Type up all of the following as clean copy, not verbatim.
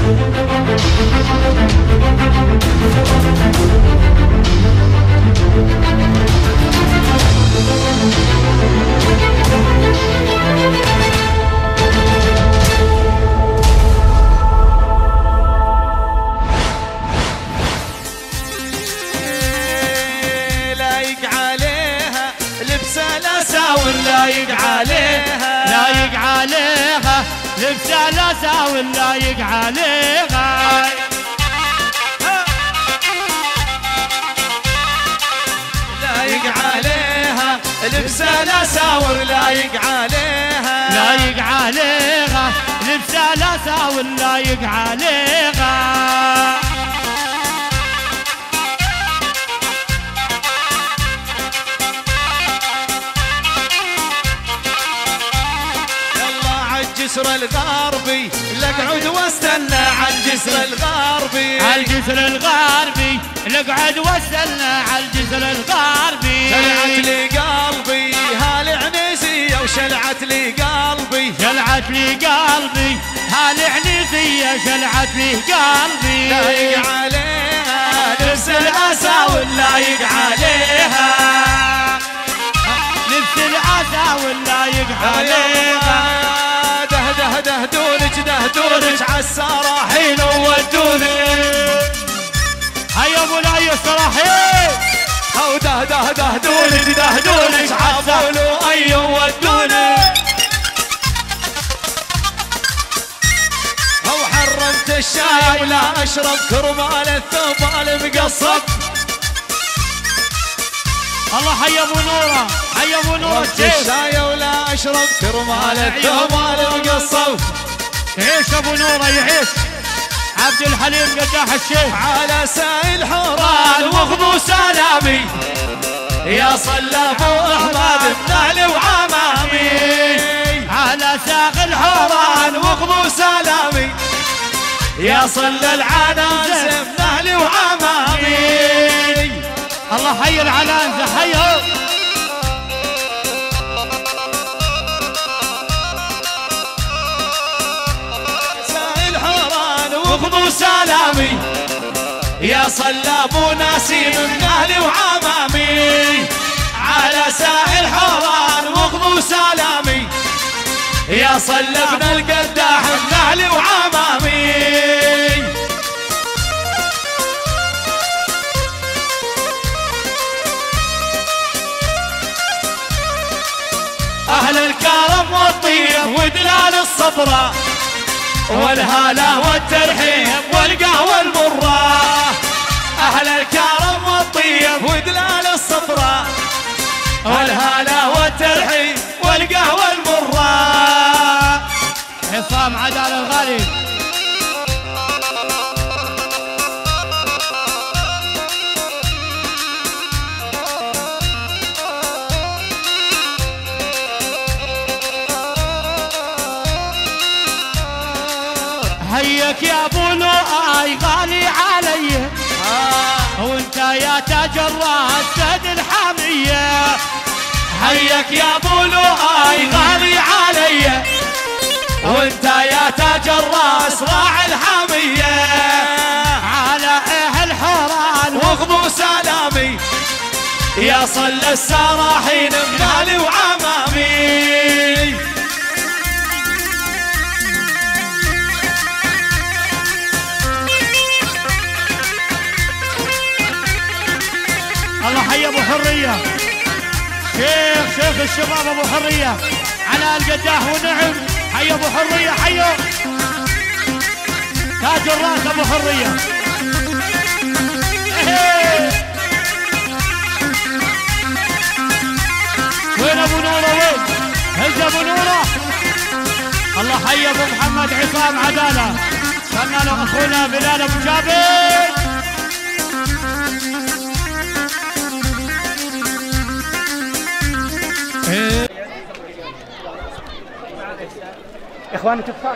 لايق عليها لايق عليها لبسها لا ساوي لايق عليها لايق عليها لبسها لا ساوي لايق عليها لايق عليها لبسها لا ساوي لايق عليها الجسر الغربي لقعد واستنى على الجسر الغربي على الجسر الغربي لقعد واستنى على الجسر الغربي شلعت لي قلبي هالعنيزية وشلعت لي قلبي شلعت لي قلبي هالعنيزية شلعت لي قلبي لايق عليها لبس العساول لايق عليها لبس العساول لايق عليها دهدونك عالسراحين ودوني هيا ابو العيا السراحين او دهدونك عالسراحين ايو ودوني او حرمت الشاي ولا اشرب كرمال الثوب المقصب الله حي ابو نوره حي ابو نوره الشاي ولا اشرب كرمال الثوب المقصب يعيش ابو نوره يعيش عبد الحليم قداح الشيخ على سائل حوران وخذوا سلامي يا صلى ابو احمد بنالي وعمامي على ساق الحوران وخذوا سلامي يا صلى العنازه بنالي وعمامي الله حي العنازه حيهم وخذوا سلامي يا صلى ابو نسيم من اهلي وعمامي على ساحل حوران وخذوا سلامي يا صلى ابن القداح من اهلي وعمامي اهل الكرم والطيب ودلال الصفراء والهلا والترحيب والقهوة المرة أهل الكرم والطيب ودلال الصفراء والهلا والترحيب والقهوة المرة عصام عدال الغالي هيك يا ابو لؤي غالي علي وانت يا تاج الراس سد الحاميه هيك يا ابو لؤي غالي علي وانت يا تاج الراس راعي الحاميه على اهل حوران وخذوا سلامي يا صلى السراحين بنالي وعمامي الله حي ابو حريه شيخ الشباب ابو حريه على القداح ونعم حي ابو حريه حيو تاج الراس ابو حريه وين ابو نوره وين هز ابو نوره الله حي ابو محمد عصام عداله كنا له اخونا بلال ابو جابر اخواني تدفع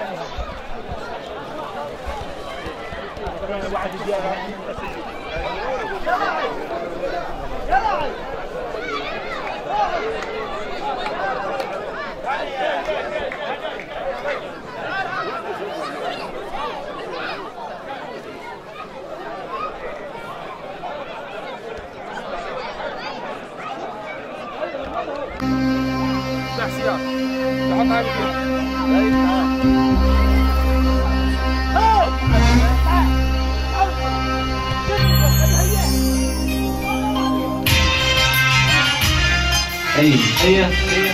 هي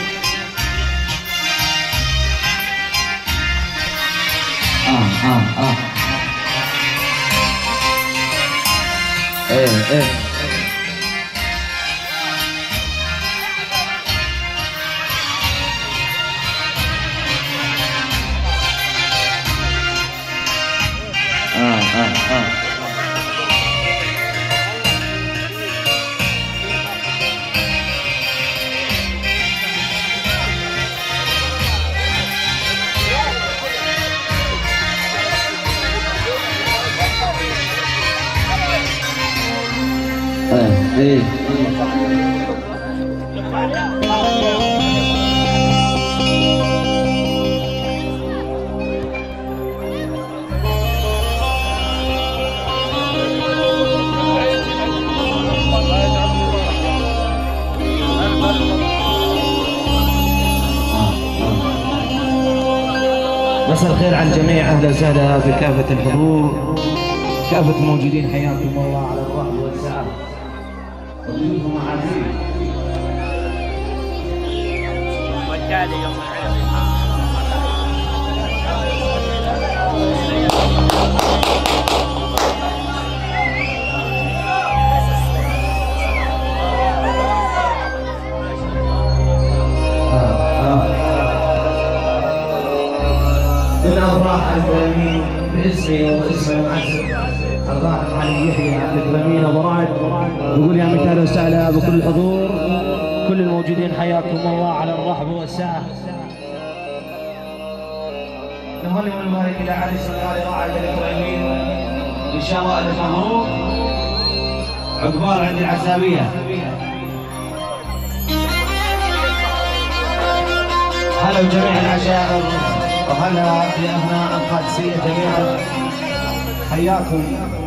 مساء الخير على الجميع، اهلا وسهلا بكافة الحضور، كافة الموجودين، حياكم الله على الرحب والسعة وضيوفكم معازيم. من أفراح الإكراميين باسمي واسم المعزز الراحل علي يحيى الإكراميين أبو رعد، يقول يا مثال وسهلا بكل الحضور، كل الموجودين حياكم الله على الرحب والسعة. نهنئ ونبارك إلى عريس الغالي راعي الإكراميين إن شاء الله ألف مبروك، عقبال عند العزابية. هلا بجميع العشائر وهلا بأبناء القادسية جميعا، حياكم.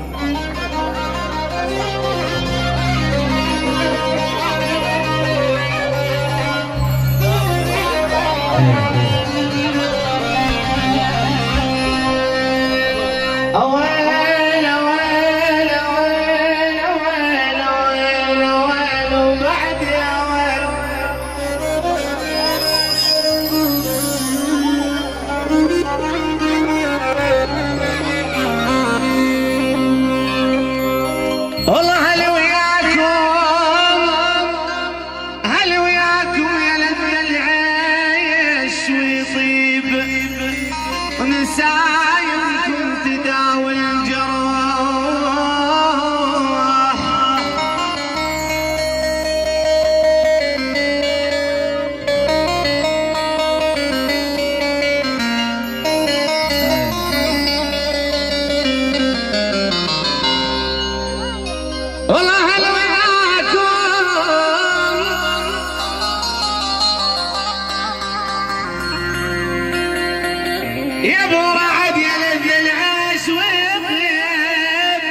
يا ابو رعد يا لذ العيش ويطيب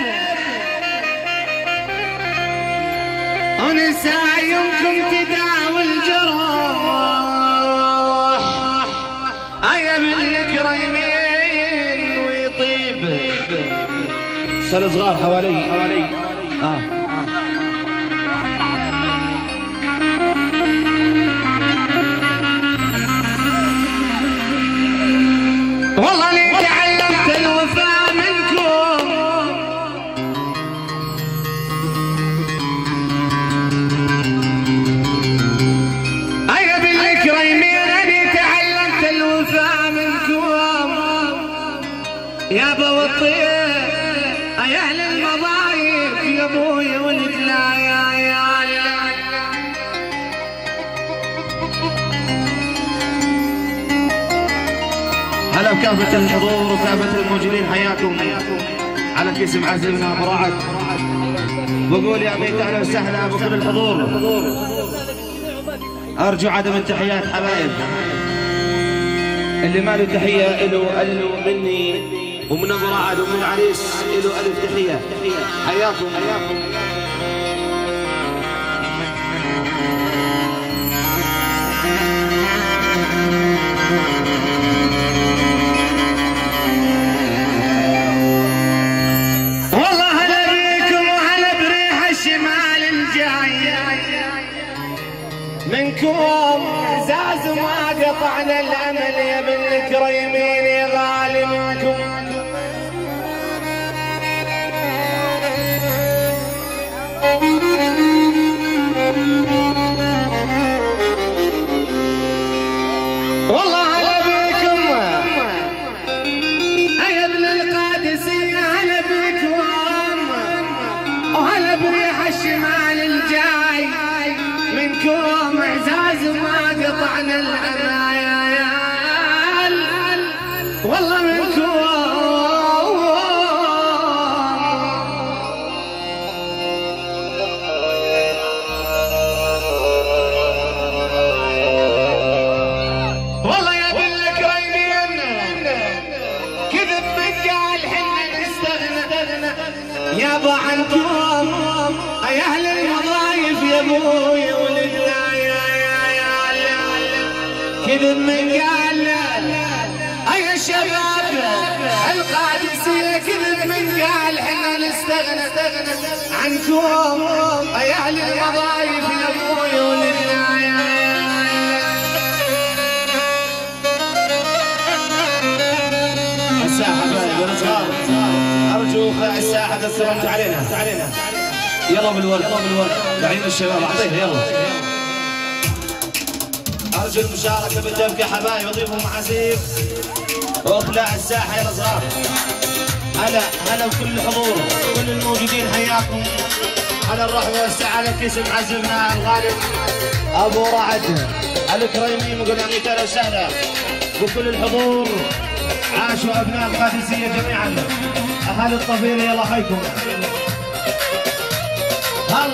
ونسى يمكن تداوي الجروح، ايا من الكريمين ويطيب. سل صغار حوالي والله اني تعلمت الوفاء منكم، ايا بالكريمين اني تعلمت الوفاء منكم. يا ابو الطيب يا اهل المضايق يا ابوي ولد لا يا هلا بكافة الحضور وكافة الموجودين، حياكم على كيس معزمنا ابو رعد. بقول يا بيت اهلا وسهلا بكل الحضور، ارجو عدم التحيات حبايب، اللي ما له تحيه له مني ومن ابو رعد ومن العريس له الف تحيه. حياكم الكريمين غالي منكم. والله هلا بكم يا ابن القادسية، هلا بكم وهلا بريح الشمال الجاي منكم، اعزاز ما قطعنا العنايا والله منكم. والله يا ابن الكريمين كذب من قال حنا نستغنى يابا عنكم يا اهل المضايف يا ابوي ولدنا كذب من قال يا شباب القادسية، كذب من قال حنا نستغنى عنكم يا اهل المضايف يا ابوي ولدنا. الساحة يا صغار ارجو الساحة تسلمت علينا. يلا بالورد لعين الشباب اعطيها يلا. ارجو المشاركة بالدفق يا حبايب، اضيفوا معازيم واطلع الساحة يا صغار. هلا بكل الحضور كل الموجودين حياكم. على الرحمة والسعادة كيس معزمنا الغالب ابو رعد الكريمي، نقول يعني اهلا وسهلا بكل الحضور. عاشوا ابناء القادسية جميعا، اهالي الطفيلة يلا حيكم. هل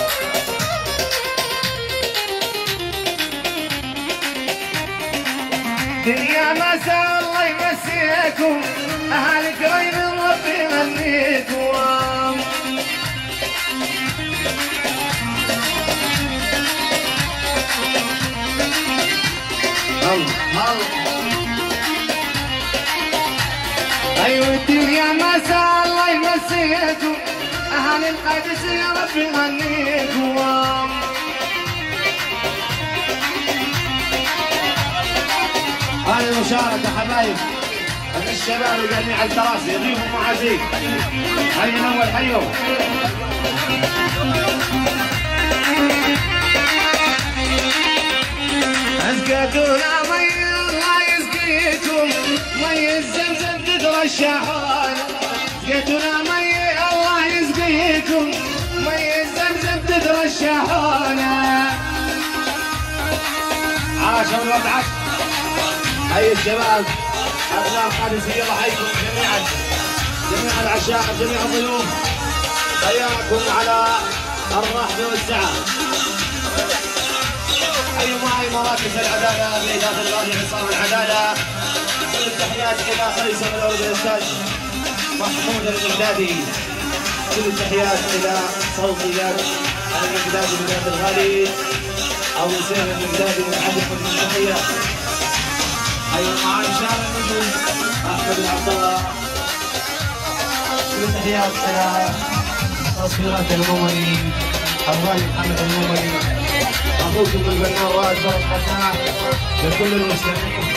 دنيا مساء الله يمسيكم، اهالي كريم ربي يهنيكم. ايوه الدنيا مساء الله يمسيكم، اهالي القادسية ربي يهنيكم. هذه المشاركة حبايب الشباب وجميع الكراسي يضيفوا معازيم. حينا اول حيو اسقيتونا مي الله يسقيكم، مي الزمزم تترشحون. اسقيتونا مي الله يسقيكم، مي الزمزم تترشحون. عاشوا الوضعك حي الشباب ابناء القادسية الله حيكم جميعا، جميع العشاق جميع الضيوف حياكم على الرحب والسعة. حيوا معي مراكز العدالة بإدارة الغالي عصام العدالة. كل التحيات إلى رئيس الدولة الأستاذ محمود المقدادي، كل التحيات إلى صوتيات المقدادي بإدارة الغالي أبو سيف المقدادي من عندكم التحية. حيوا معي شارع النجوم أحمد بن عبد الله، كل التحيات إلى تصويرات المومني الغالي محمد المومني، أخوكم الفنان رائد فرج فتاح، لكل المسلمين.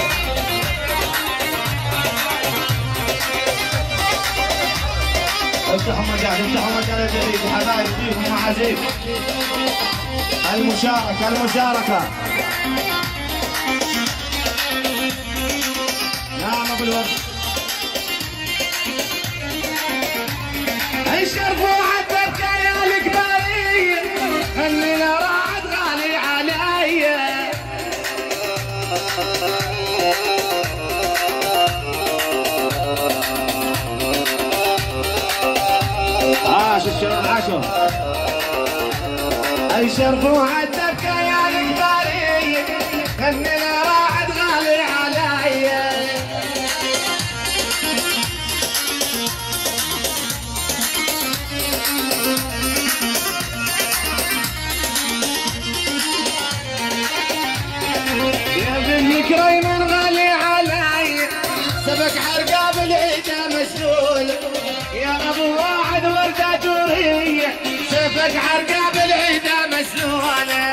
افتحوا مجال الجديد حبايب، ضيفوا معازيم. المشاركة نعم ابو الورد. اشرفوا عتبك يا الكبارية، اننا راعد غالي علي. عاش الشباب عاشوا. اشرفوا عتبك يا الكبارية، اننا راعد غالي علي. كريم غالي علي، سبك حرقه بالعيده مسلول. يا ابو واحد ورده تريح، سبك حرقه بالعيده مسلول.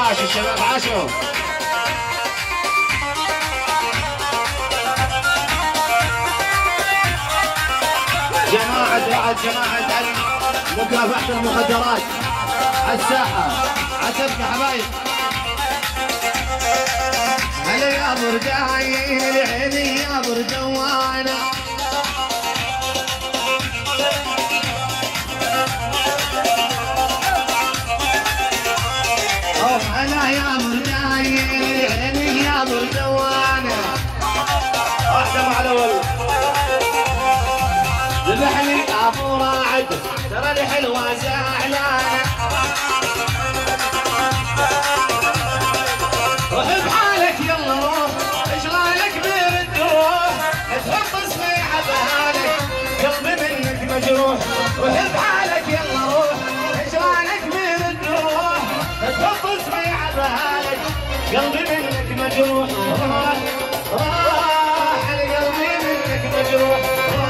عاش الشباب عاشوا. جماعة مكافحة المخدرات على الساحة، عسلنا حبايب. هلا يا برداين العيني يا بردوانا، هلا يا برداين العيني يا بردوانا. واحدة مع الأول ذبحني ابو راعد ترى الحلوه زعلانه. روح بحالك يلا روح، ايش رايك بالروح؟ تحط اسمي عبالك قلبي منك مجروح. روح بحالك يلا روح، ايش رايك بالروح؟ تحط اسمي عبالك قلبي منك مجروح. راح قلبي منك مجروح.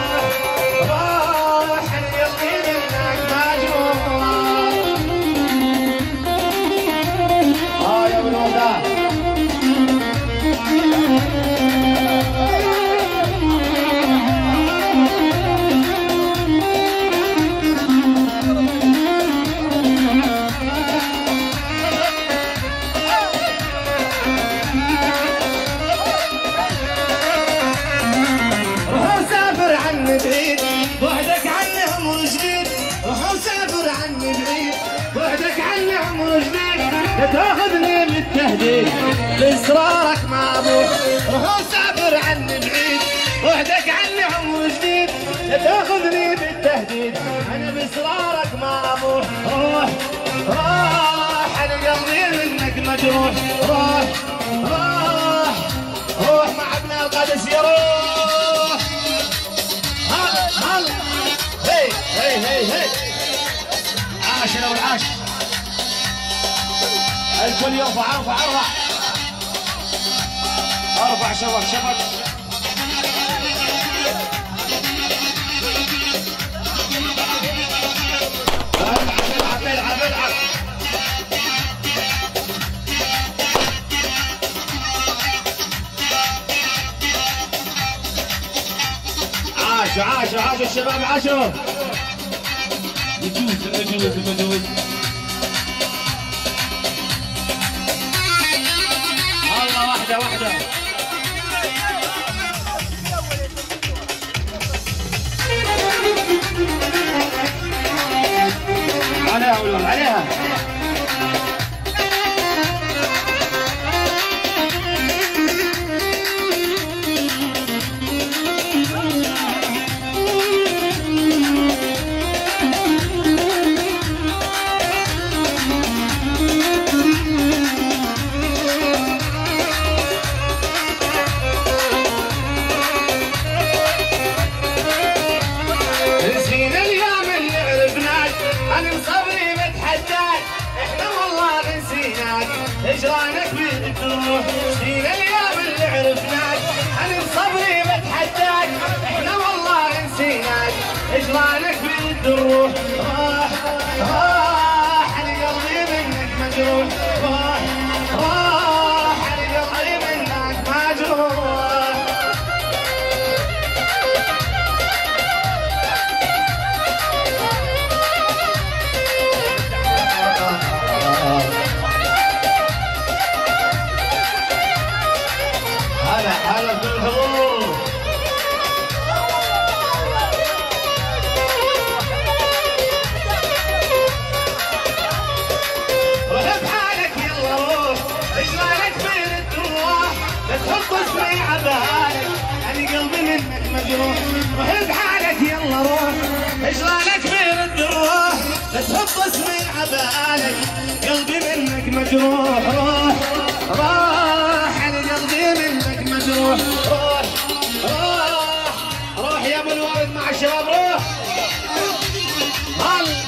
تاخذني بالتهديد باصرارك ما ابوح. روح سافر عني بعيد وحدك عني عمر جديد. تاخذني بالتهديد انا باصرارك ما ابوح. روح روح انا قلبي منك مجروح. روح روح روح مع ابن القدس يروح. هلا هلا هي هي هي هي عاش لو العاش. الكل يرفع ارفع ارفع ارفع شبك شبك. العب العب العب. عاشوا عاشوا عاشوا الشباب عاشوا. نجوز واحدة واحدة. عليها ولول عليها. هجرانك بالروح نسينا الايام اللي عرفناك. انا بصبري بتحداك احنا والله نسيناك. هجرانك بالروح راح راح انا قلبي منك مجروح. راح راح انا قلبي منك مجروح. هلا بالحضور. روح بحالك يلا روح، ايش رايك فين تروح؟ لا تحط اسمي عبالك انا قلبي منك مجروح. روح بحالك يلا روح، ايش رايك فين تروح؟ لا تحط اسمي عبالك قلبي منك مجروح. روح روح انا قلبي منك مجروح. روح روح روح يا ابو الورد مع الشباب روح. هل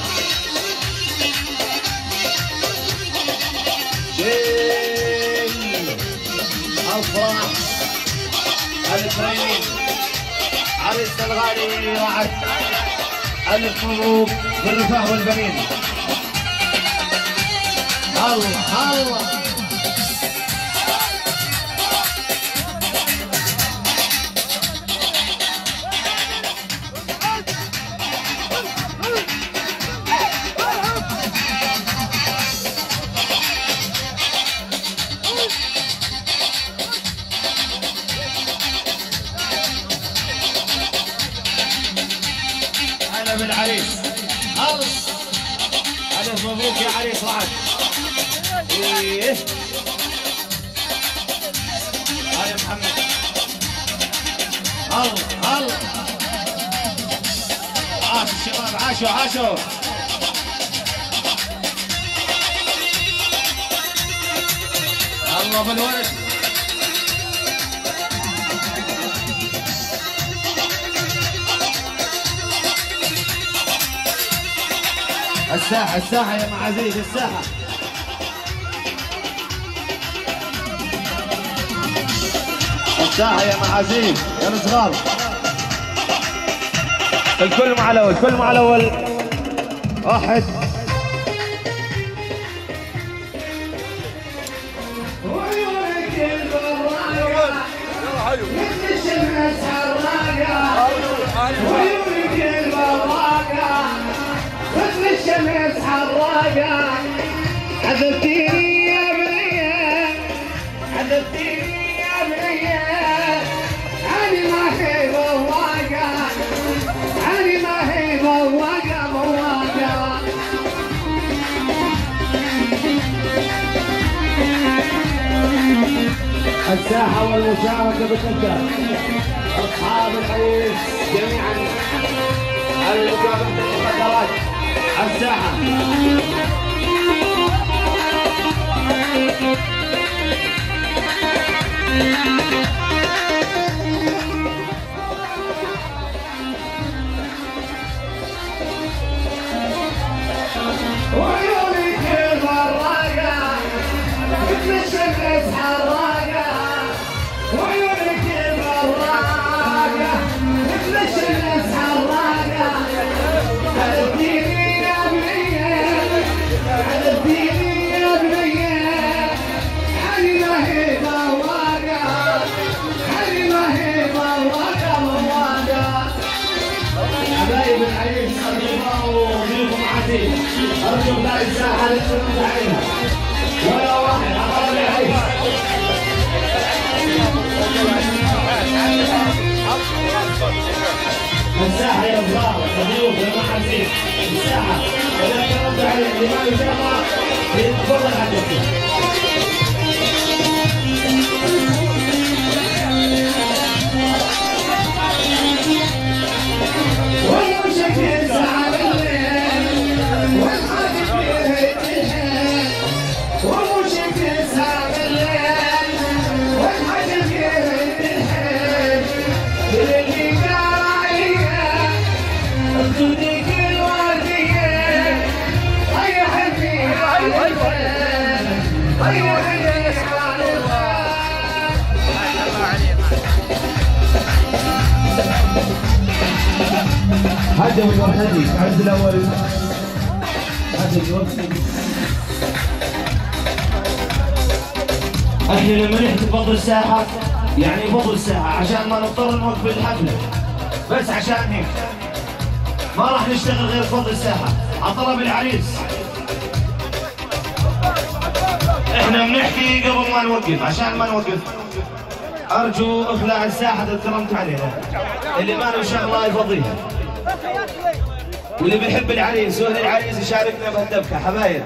افراح الفريق عريس الغالي وعد الف مبروك بالرفاه والبنين. الله الله ألف مبروك يا عريس رعد. إيه هاي محمد. الله عاش الشباب، عاشوا الله بالولد. الساحة يا معازيز، الساحة يا معازيز يا الصغار. الكل مع الأول واحد. وعيونك البراقة مثل الشمس حراقة، وعيونك البراقة مثل الشمس حراقة. عذبتيني يا بنية، عذبتيني يا بنية، عني ما هي بواقة، عني ما هي بواقة. الساحة والمشاركة بتبدأ. أصحاب العريس جميعا على مكافحة المخدرات على الساحة. وعيونك البراقة مثل الشمس حراقة، وعيونك البراقة مثل الشمس حراقة. عذبتيني يا بنية، عذبتيني يا بنية، عني ما هي بواقة، عني ما هي بواقة. حبايب العريس أرجو فيكم عزيز، أرجو لا الساحة للسلوك عليها ولا واحد أقرب العريس. الساحة يا صغار الضيوف يا معازيم، الساحة إذا كرمت عليه الإمام الجامعة يتفضل عليكم. والمشك يسعى بالليل والحاجب يهد الحيل، والمشك يسعى بالليل والحاجب يهد الحيل. باللي قال عليا بدونك الوردية ريح فيها على البال، ريح فيها على البال. هذا هو الوحدي عند الأول. هذا الوقت احنا لما نحكي بفضل الساحة يعني بفضل الساحة عشان ما نضطر نوقف الحفلة، بس عشان هيك ما راح نشتغل غير بفضل الساحة على طلب العريس. احنا بنحكي قبل ما نوقف عشان ما نوقف. ارجو اخلاع الساحة اذا كرمتوا عليها، اللي ما له شغله يفضيها، واللي بيحب العريس واهل العريس يشاركنا بهالدبكة حبايب.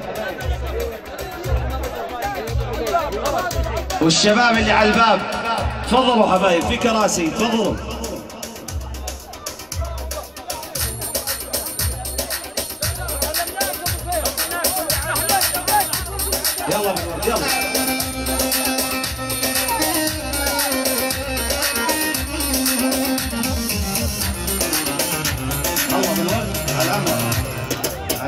والشباب اللي على الباب تفضلوا حبايب، في كراسي تفضلوا. يلا يلا الله بالورد على الأمر على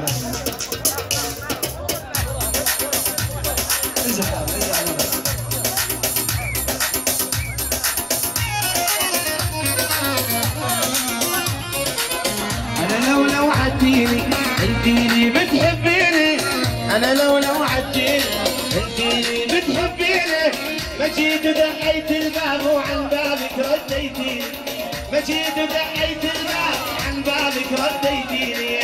أنا لو عديني انتيني بتحبيني، أنا لو عديني انتيني بتحبيني. ما جيت ودقيت الباب وعن بابك رديتيني، ما جيت ودقيت الباب عن بابك رديتيني.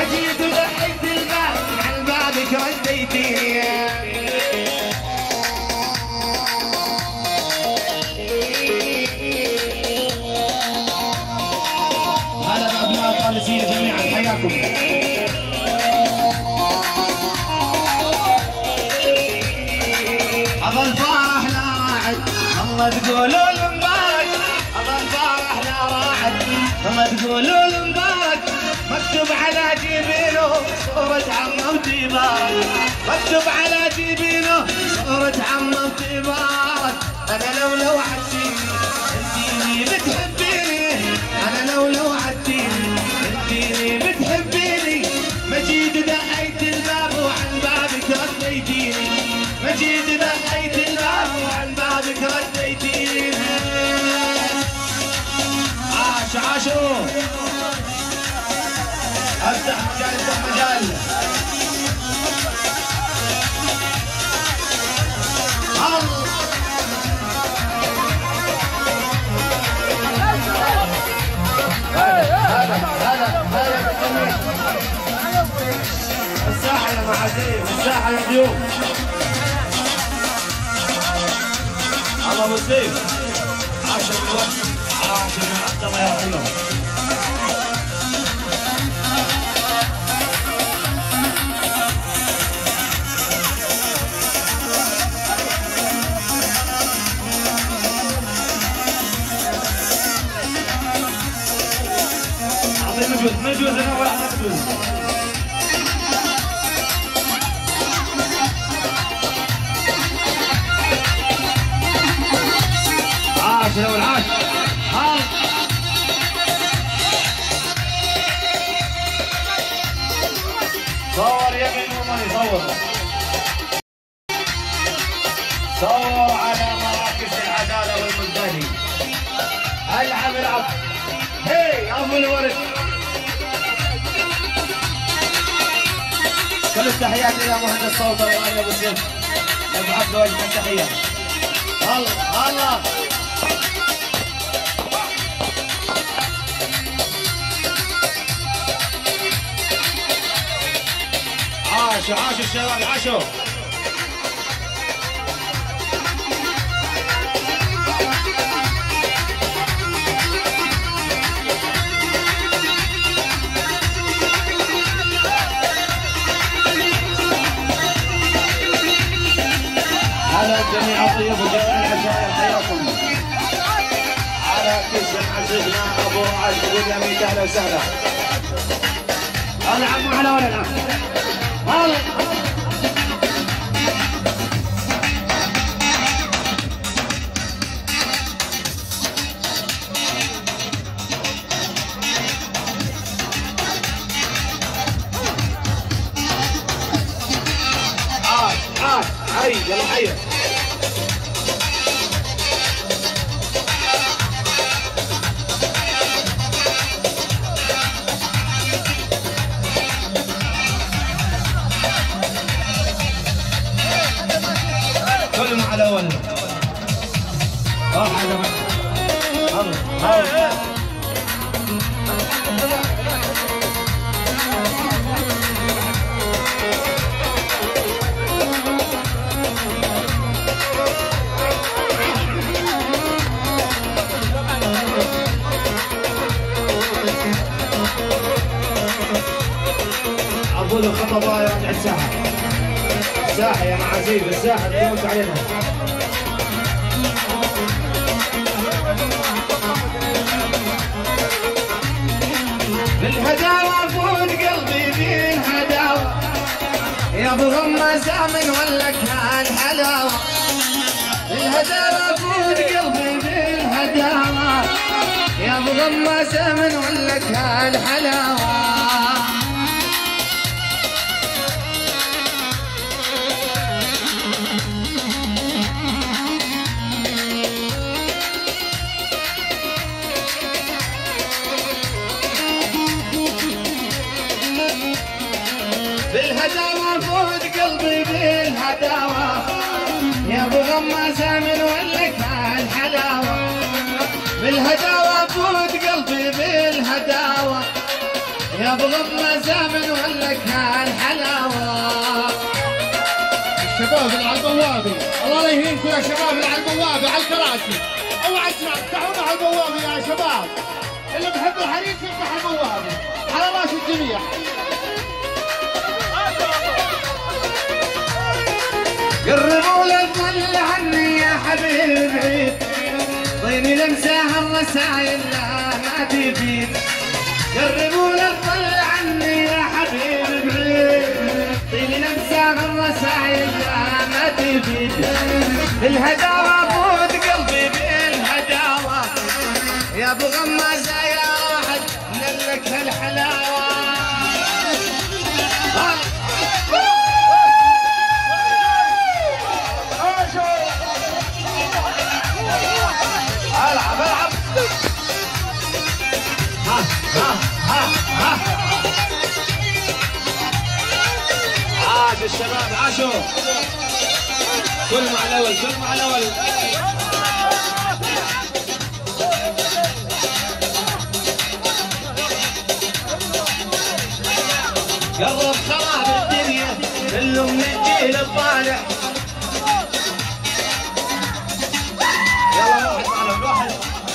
مجيد ودحيت الباب عن بابك رديتيني. هلا بأبناء الطالسية جميعا حياكم. أظل فرح لا راعد الله تقولوا المبارك. أظل فرح لا راعد الله تقولوا المبارك. مكتوب على جبينه صورة عمه وتبارك. مكتوب على جبينه صورة عمه وتبارك. أنا لو عدتيني انتيني بتحبيني. أنا لو عدتيني انتيني بتحبيني. مجيد دقيت الباب وعن بابك رديتيني. مجيد دقيت الباب وعن بابك رديتيني. عاشوا افتح مجال افتح مجال. الساحة يا معازيم الساحة يا ضيوف. الله ابو سيف عاشر الوقت عاشر من عبد الله يا حلو. ما يجوز انا ولا احنا نجوز. عاش لو العاش. صور يا ابن الماني صور. صور على مراكز العداله والمزداني. العب هي ابو الورد. كل التحيات الى مهندس الصوت الغالي ابو سيف. ابعث له اجمل تحيه. الله عاشوا الشباب عاشوا. على جميع الضيوف وجميع العشائر حياكم. على كسب عزيزنا ابو رعد يقول يا ميت اهلا وسهلا. هلا عمو على ولا العب. هلا حي يلا حي. كلهم على اول. واحد عبود الخطباء يرجع الساحة. الساحة يا معازيم الساحة تقومت علينا. بالهداوة فوت قلبي بالهداوة يا ابو غمازة من ولا كان حلاوة. بالهداوة فوت قلبي بالهداوة يا ابو غمازة من ولا كان حلاوة. بالهداوة فوت قلبي بالهداوة يا ابو غمازة من ولا كان حلاوة. بالهداوة فوت قلبي بالهداوة يا ابو غمازه من ولك هالحلاوه. الشباب اللي على البوابه الله لا يهينكم يا شباب اللي على البوابه على الكراسي، اوعى تفتحونا على البوابه يا شباب، اللي بحب الحريق يفتح البوابه على راس الجميع. قربوا للظل عني يا حبيبي بعيد، ضيني لمسه الرسايل لا ما تفيد. قربوا للظل عني يا حبيبي بعيد، ضيني لمسه الرسايل لا ما تفيد. الهداوه بود قلبي بالهداوه، يا ابو غمازه يا واحد لك هالحلاوه. العب العب عاش الشباب عاشوا، كل مع الاول كل مع الاول. قرب خراب الدنيا كله من الجيل الطالع. يلا واحد معنا واحد.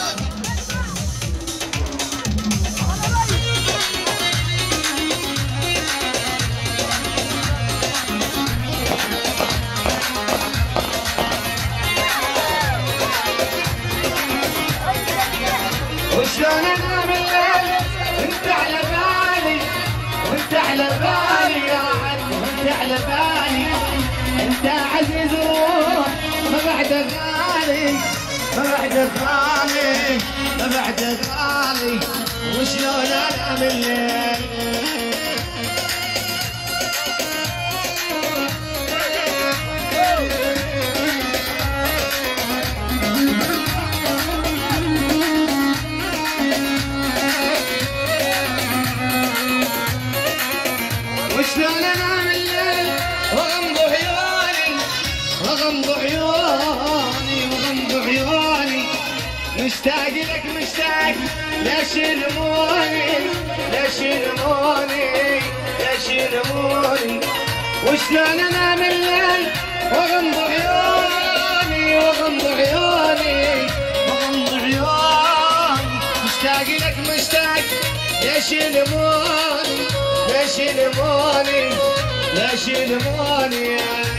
وشلون انام الليل وانت على بالي، وانت على بالي يا عم، وانت على بالي. انت عزيز روح ما بعد غالي، ما بعد غالي، ما بعد غالي. وشلون انام الليل وشلون انام الليل وغمض عيوني، وغمض عيوني، وغمض عيوني. مشتاق لك مشتاق ليش يلموني، ليش يلموني، ليش يلموني. وشلون انام الليل وغمض عيوني، وغمض عيوني، وغمض عيوني. مشتاق لك مشتاق ليش يلموني، ليش يلموني، ليش يلموني.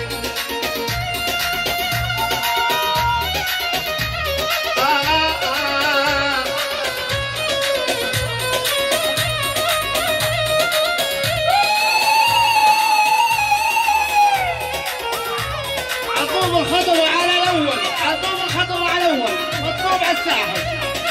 عطوهم الخطوه على الاول، عطوهم الخطوه على الاول، مطلوب على الساحل.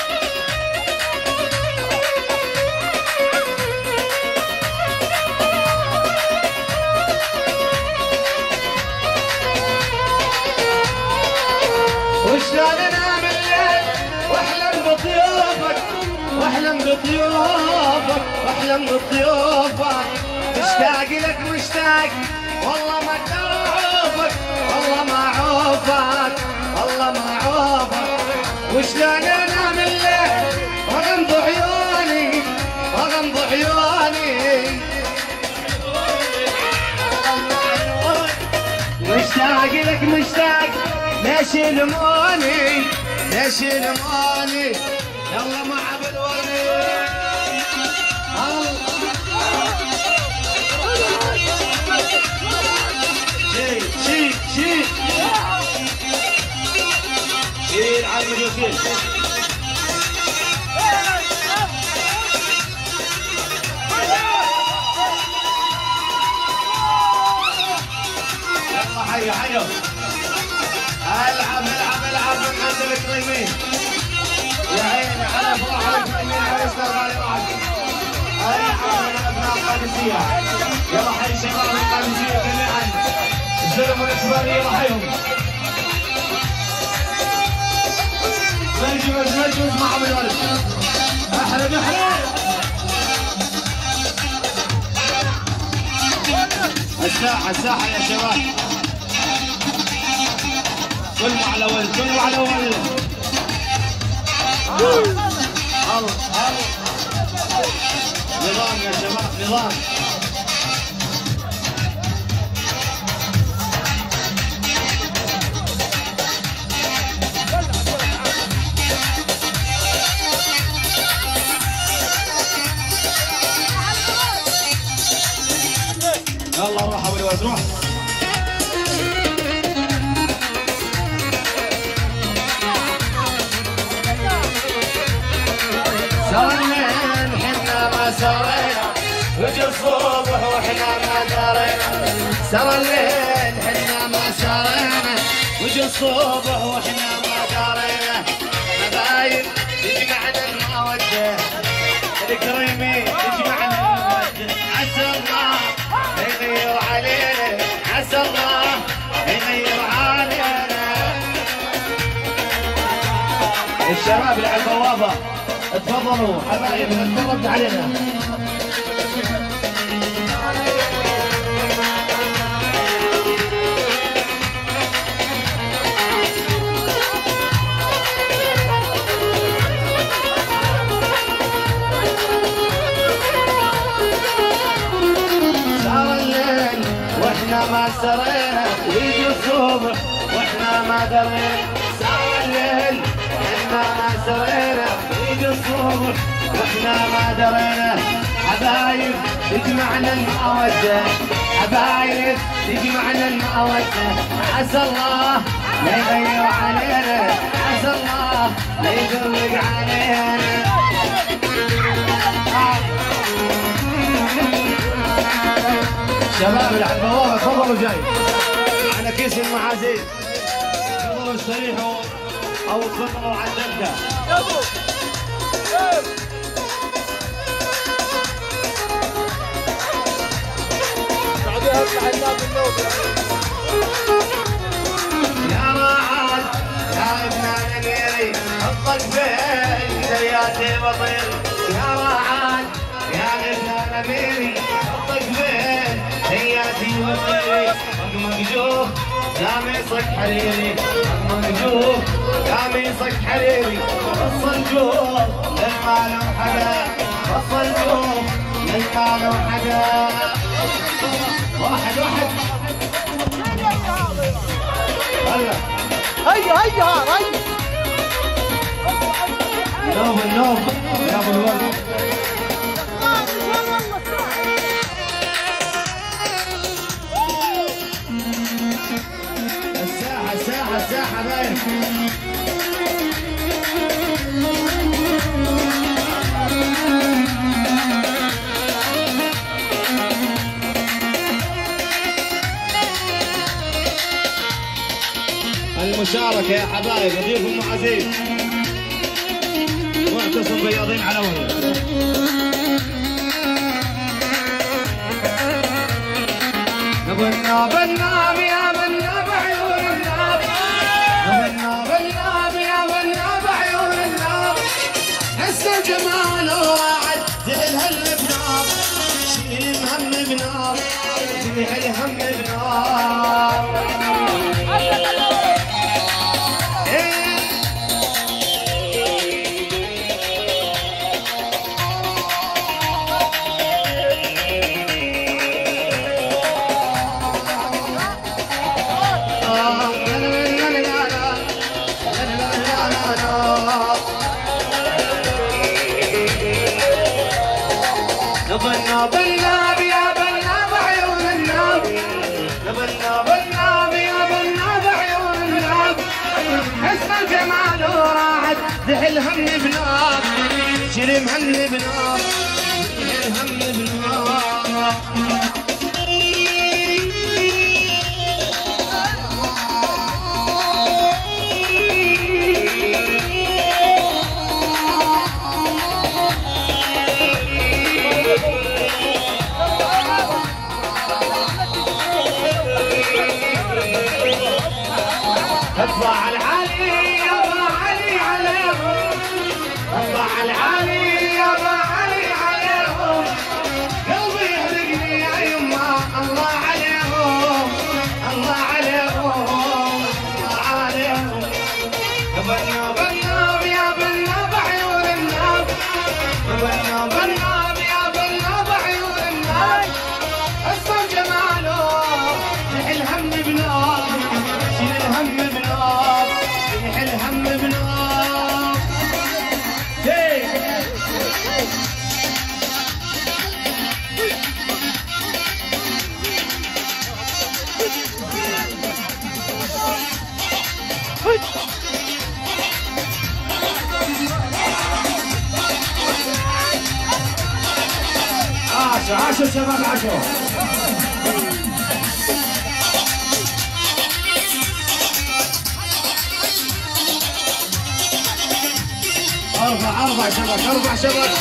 وشلون انام الليل واحلم بضيوفك، واحلم بضيوفك، واحلم بضيوفك. مشتاق لك مشتاق والله ما تعوفك، والله ما عوفك، والله ما عوفك. وشلون انام الليل وغمض عيوني، وغمض عيوني. مشتاق لك مشتاق ليش يلموني، ليش يلموني. يلا مع بالورد شيل شيل شيل شيل عم الوكيل. يلا حيو حيو العب العب العب من عند الكريمين. يا عيني على فرح الكريمين على يسار غالي واحد. العب من ابناء القادسيه. يلا حي شباب القادسيه جميعا. الزلم والاسبانيه يلا حيهم. مجوز مجوز مع بالولد. احلب احلب. الساحه الساحه يا شباب. كل مع الاول كل مع الاول. الله الله نظام يا شباب، نظام. يلا روح ابو الولد روح. سوى الليل حنا ما سرينا وجه الصبح واحنا ما درينا. سوى الليل حنا ما سرينا وجه الصبح واحنا ما درينا. حبايب تجمعنا المودة الكريمين تجمعنا المودة. عسى الله يغير علينا، عسى الله يغير علينا. الشباب اللي على البوابة اتفضلوا حبايبنا، اتفضلوا علينا. صار الليل واحنا ما سرينا ويجي الصبح واحنا ما درينا. صار الليل واحنا ما سرينا ويجي الصبح واحنا ما درينا. حبايب تجمعنا المودة، حبايب تجمعنا المودة. عسى الله لا يغير علينا، عسى الله لا يفرق علينا. شباب اللي على البوابة تفضلوا جاي على كيس المعازيم، تفضلوا استريحوا او تفضلوا على الدكة. يا راعد يا ابن الاميري حطك بين زياتي بطير. يا راعد يا ابن الاميري حطك بين زياتي بطير. مقمقجوه قميصك حريري، مقمقجوه قميصك حريري. الصنجوه للمال وحدا، الصنجوه للمال وحدا. واحد واحد هلا هيا هيا هيا نوم النوم يا ابو الولد. الساحة الساحة الساحة باين. المشاركة يا حبايب، ضيوف المعازيم واعتصم بياضين على وجهه. بالناب الناب يا بالناب عيون الناب، بالناب الناب يا بالناب عيون الناب. حس الجمال وعد زعل هالبناب، شيل الهم بناب، شيل الهم بناب. بالناب الناب يا بالناب عيون الناب، بالناب الناب يا بالناب عيون الناب. حسن الجمال وراحت زحل هم بناب، شيل مهن بناب، شيل هم بناب. اطلع العالي يا ابا علي عليهم، اطلع العالي يا ابا علي عليهم. قلبي يحرقني يا يما الله عليهم، الله عليهم، الله عليهم. بالناب الناب يا بالناب عيون الناب، بالناب الناب يا بالناب عاشوا شباب عاشوا. أربع شباب.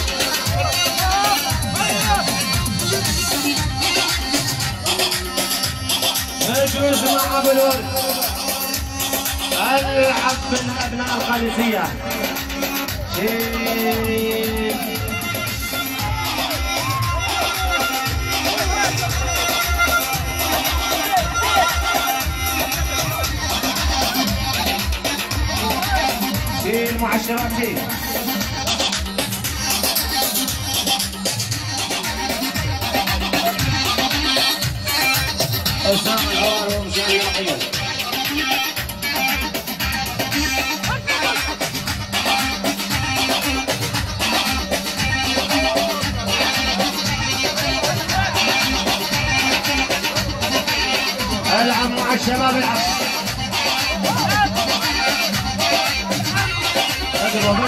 نجوز مع أبو الورد. العب من أبناء القادسية. شيل معشرات شيل. أسامة العوار ومشاري رحيل. العب مع الشباب العب. اضرب.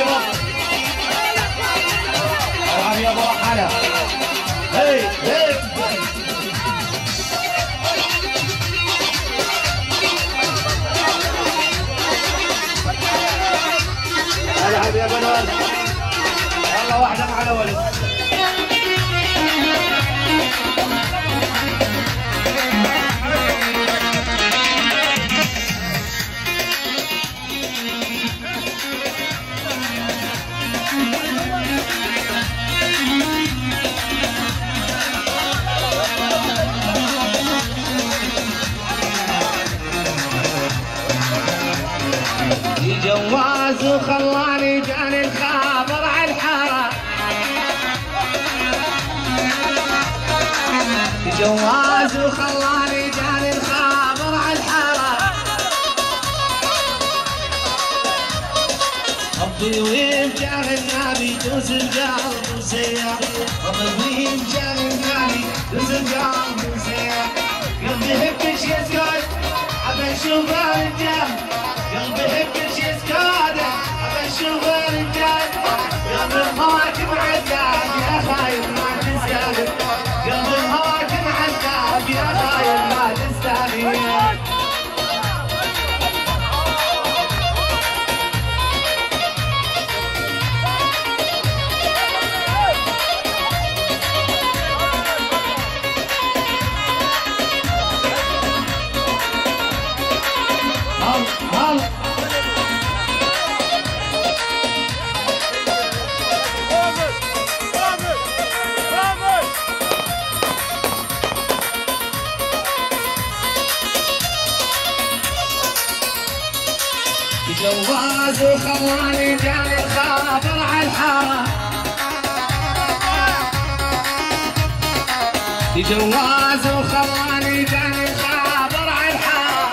العب يا ابو رحاله. هي. العب يا بنات. يلا واحده مع الولد. جواز وخلاني جاني الخابر على الحارة. جواز وخلاني جاني الخابر على الحارة. ربي وين جاه النبي دوس القلب وسيار. ربي وين جاه النبي دوس القلب وسيار. قلبي يحبك يسكت ابى اشوف الرجال. قلبي يحبك يسكت ابى اشوف الرجال. قلبي هواك معذب يا خايف ما تستاهل. قلبي هواك معذب يا خايف ما تستاهل. جواز وخلاني جاني الخاطر على الحارة. جواز وخلاني جاني الخاطر على الحارة.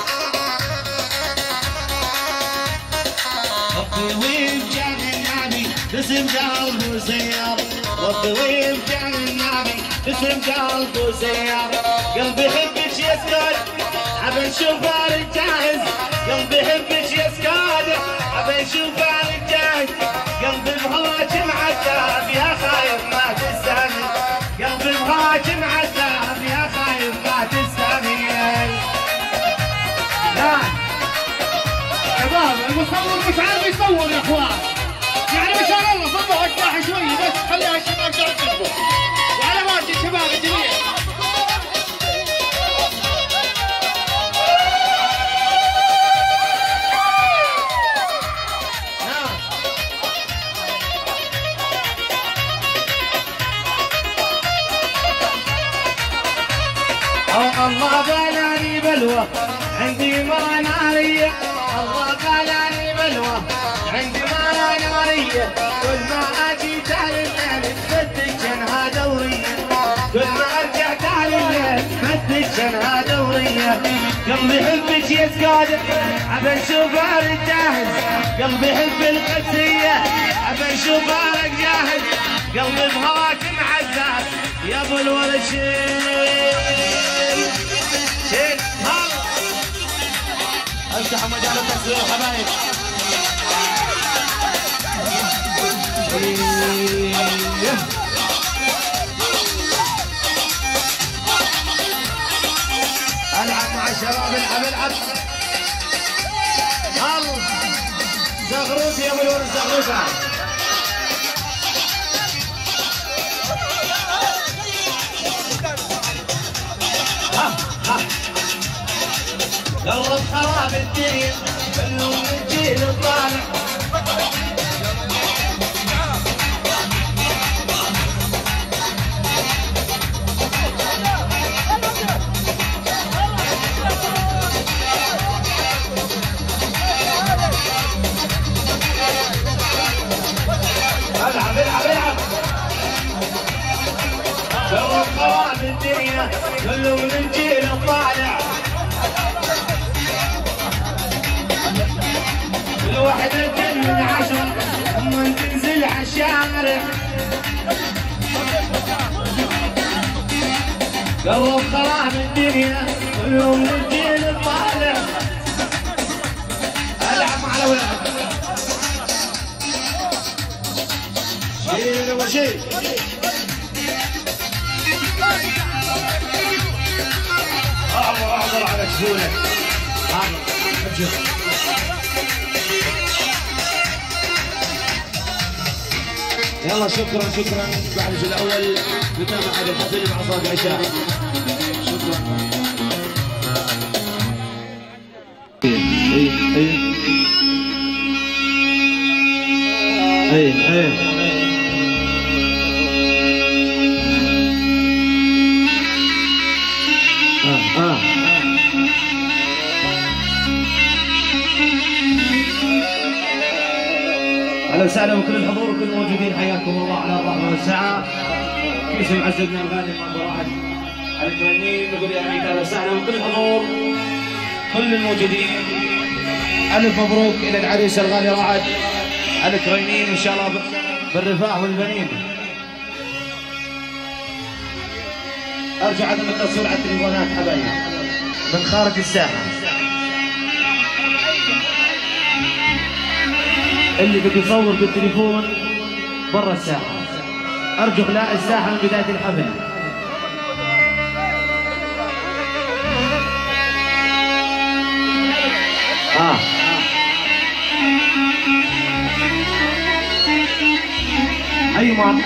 ربي وين جاني النبي باسم قلبه سيار. ربي وين جاني النبي باسم قلبه سيار. قلبي يحبك يسكت ابى اشوف الجاهز. قلبي يحبك يسكت ابى اشوف الجاهز. قلبي بهواك معذب يا خايف ما تستاهل. قلبي بهواك معذب يا خايف ما تستاهل. لا شباب المصور مش عارف يصور يا اخوان. يعني ما شاء الله صبوا الساحه شوي بس خليها الشباب تعترفوا. وعلى ماشي الشباب الجميع. الله بلاني بلوى عندي ما نارية. الله بلاني بلوى عندي ما نارية. كل ما اجي تالي الليل تفتش انها دورية. كل ما ارجع تالي الليل تفتش انها دورية. قلبي يحبك يا سكادة ابى اشوف الجاهز. قلبي يحب القدسية ابى اشوف الجاهز. قلبي بهواك معزز يا ابو الولد. شيل افتحوا مجال التصوير حبايب. شباب العب الله زغروت يا ابو الورد زغروته قلب خراب الدنيا كلهم الجيل الطالع العب قلب خراب الدنيا كلهم الجيل الطالع الوحدة من 10 ثم تنزل عالشارع قلب خراب الدنيا كلهم الجيل الطالع العب مع الاولاد شيل وشيل اعبر على سهوله يلا شكرا بعد الجزء الاول نتابع هذا الحفل مع صلاه العشاء شكرا اي اهلا وسهلا بكل الحضور وكل الموجودين حياكم الله على الرحمه والسعه. باسم عزتنا الغالي محمد راحل على الكريمين نقول يا عيد اهلا وسهلا بكل الحضور كل الموجودين. الف مبروك الى العريس الغالي رعد على الكريمين ان شاء الله بالرفاع والبنين. ارجع عدم التصوير على التليفونات حبايبي من خارج الساحه. اللي بده يصور بالتليفون برا الساحة أرجو إخلاء الساحة من بداية الحفل. أيمن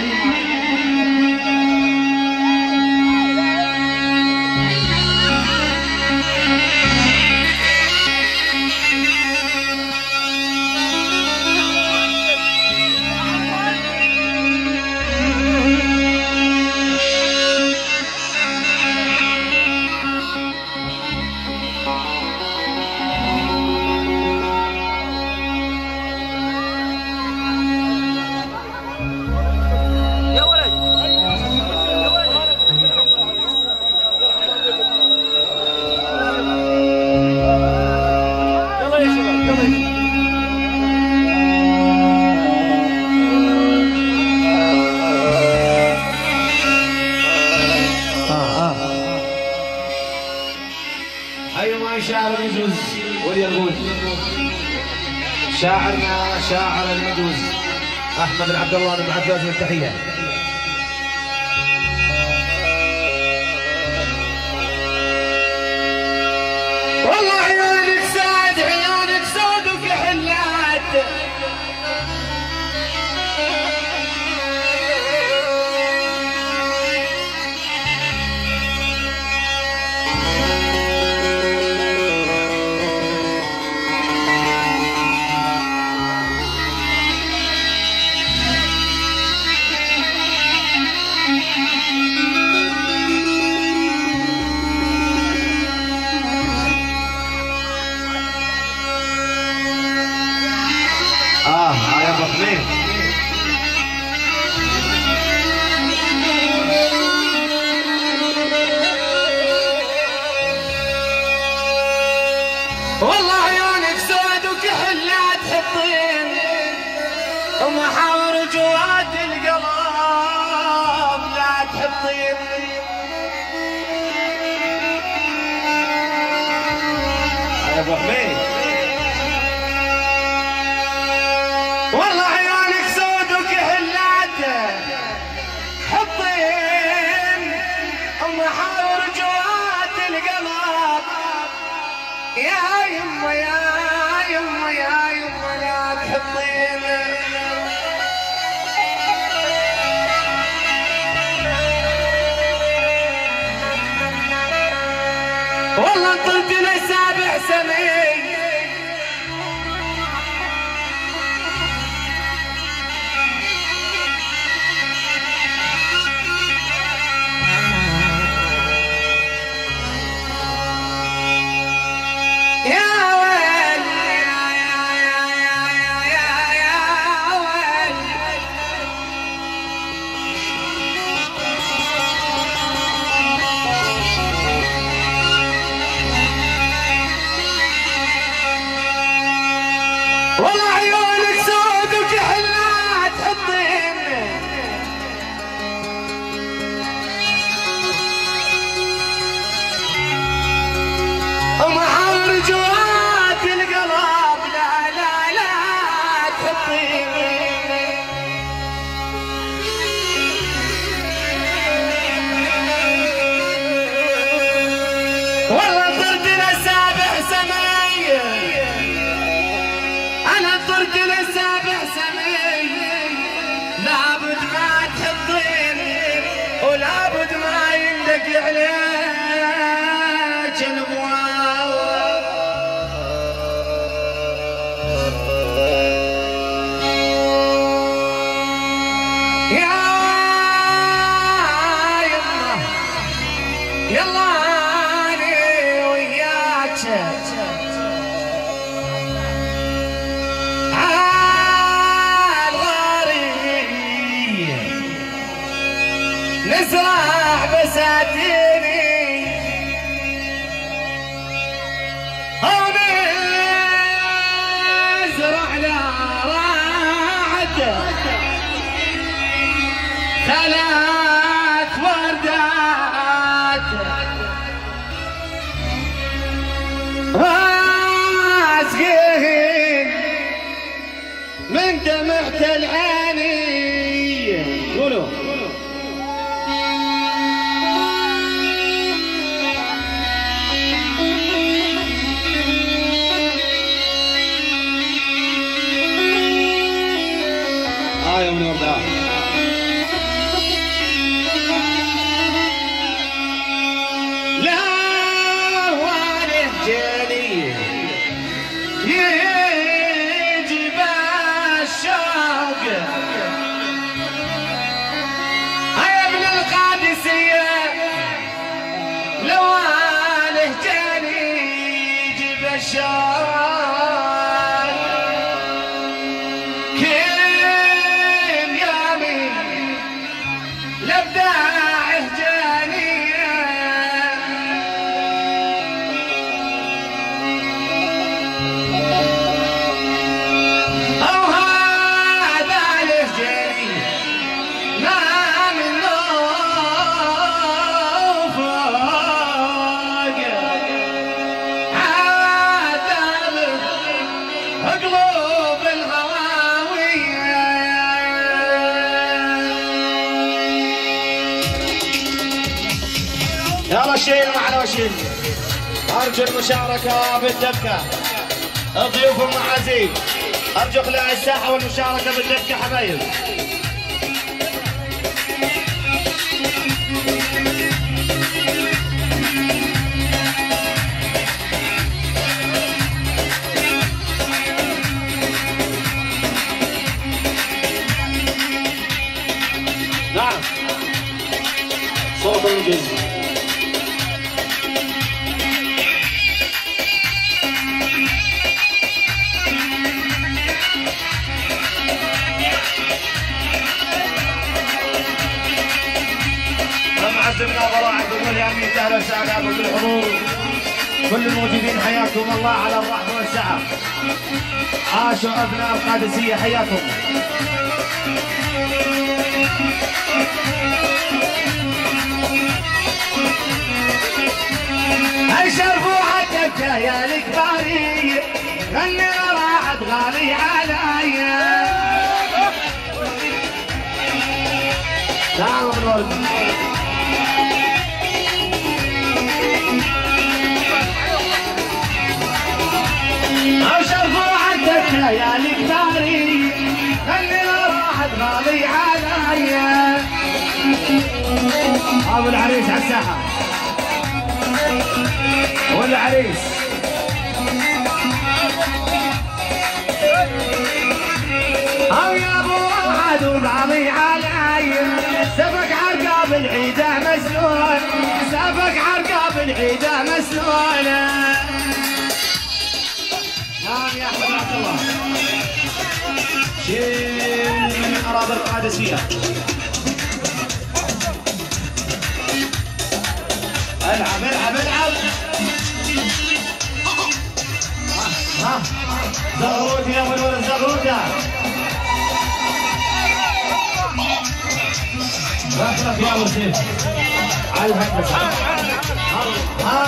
شاعر المجوز واليرغوز شاعرنا شاعر المجوز احمد بن عبد الله بن عباس والتحيه. والله عيونك ساد عيونك سود وكحلات يا ابو حميد والله عيونك سود وكحلات حطين ومحاور جواد القلب لا تحطين. يا ابو حميد والله عيونك سود وكحلات حطين ومحاور جواد القلب يما يا يما يا يما لا تحطينا والله طلت لي سابع سنين والله عيونك سود وكحلات حطين ومحر جوات القلب لا لا لا تحطين والله طرت لسابع سماية أنا طرت لسابع سنين لابد ما تحطين ولابد ما يندق عليك الابواب يا يما يلا أنا وياك نزرع بساتيني أو نزرع لراعد ثلاث وردات واسقين من دمعة العيني قولوا يا من وردها لا وانا جاني يجي بالشوق يا ابن القادسية لو وانا جاني يجي بالشوق لبداعه جانية أو هذا له جاني ما منه فوق عذاب قلوب الهواوية يا رشيد معنا وشيد أرجو المشاركة بالدبكة الضيوف المعازيم أرجو إقلاع الساحة والمشاركة بالدبكة حبايب نعم صوت الجزء عزمنا براعة وكل أمين أهلا وسهلا بكل الحضور كل الموجودين حياكم الله على الرحب والسعة عاشوا أبناء القادسية حياكم شرفوا حدك يا الكباري غني راحت غالي عليا تعالوا بالورد ليالي كتاري الليلة راحت غالي عليا. ابو العريس على الساحة والعريس يا ابو واحد وغالي عليا. سبق عرقاب العيدة مسنون، سبق عرقاب العيدة مسنون. نعم يا احمد عبد الله شيل من الاراضي القادسية. العب العب العب. ها زغروت يا ولد الزغروتة. رفرف يا ابو سيف على الهندسة. ها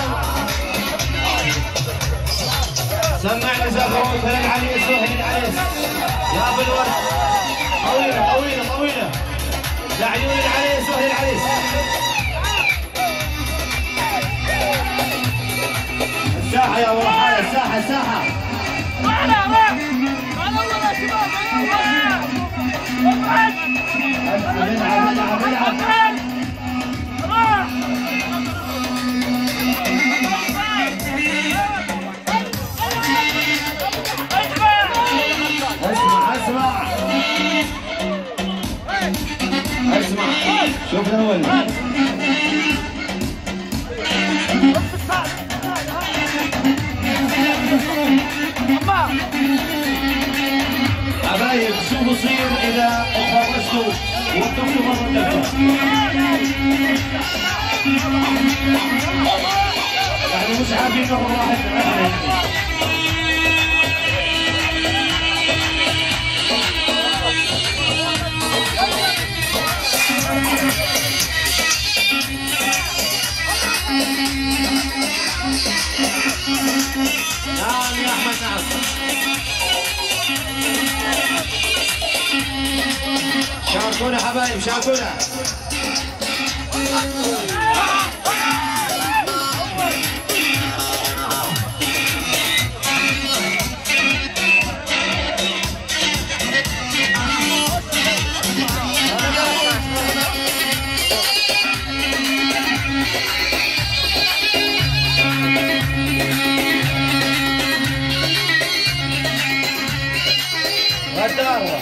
سمعنا زغروت للعريس وهي العريس يا ابو الورد. طويلة طويلة طويلة لعيون العريس وهي العريس. الساحة يا ابو رحالة الساحة الساحة. العب العب العب. اسمع اسمع اسمع شوف الاول. حبايب شو بصير اذا تفرجتوا وقفتوا مرة ثالثة؟ يعني مش عارفين مرة واحدة. نعم يا احمد نعم. شاركونا حبايب شاركونا. غدارة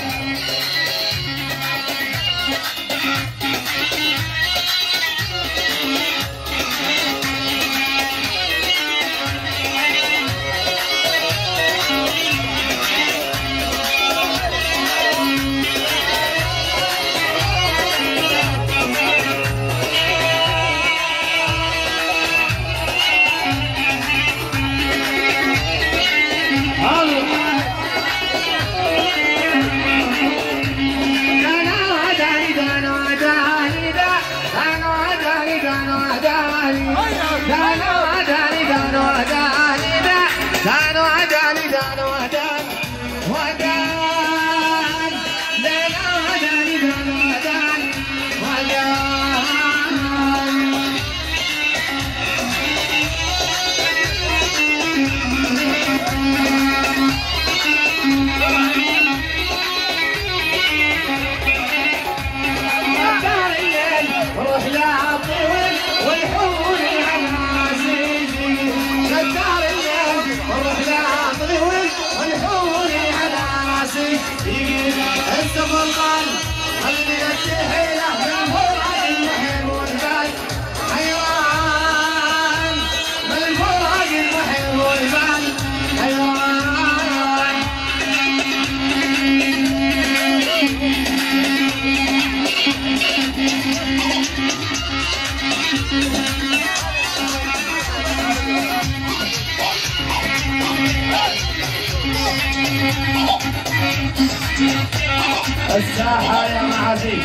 الساحة يا معازيم،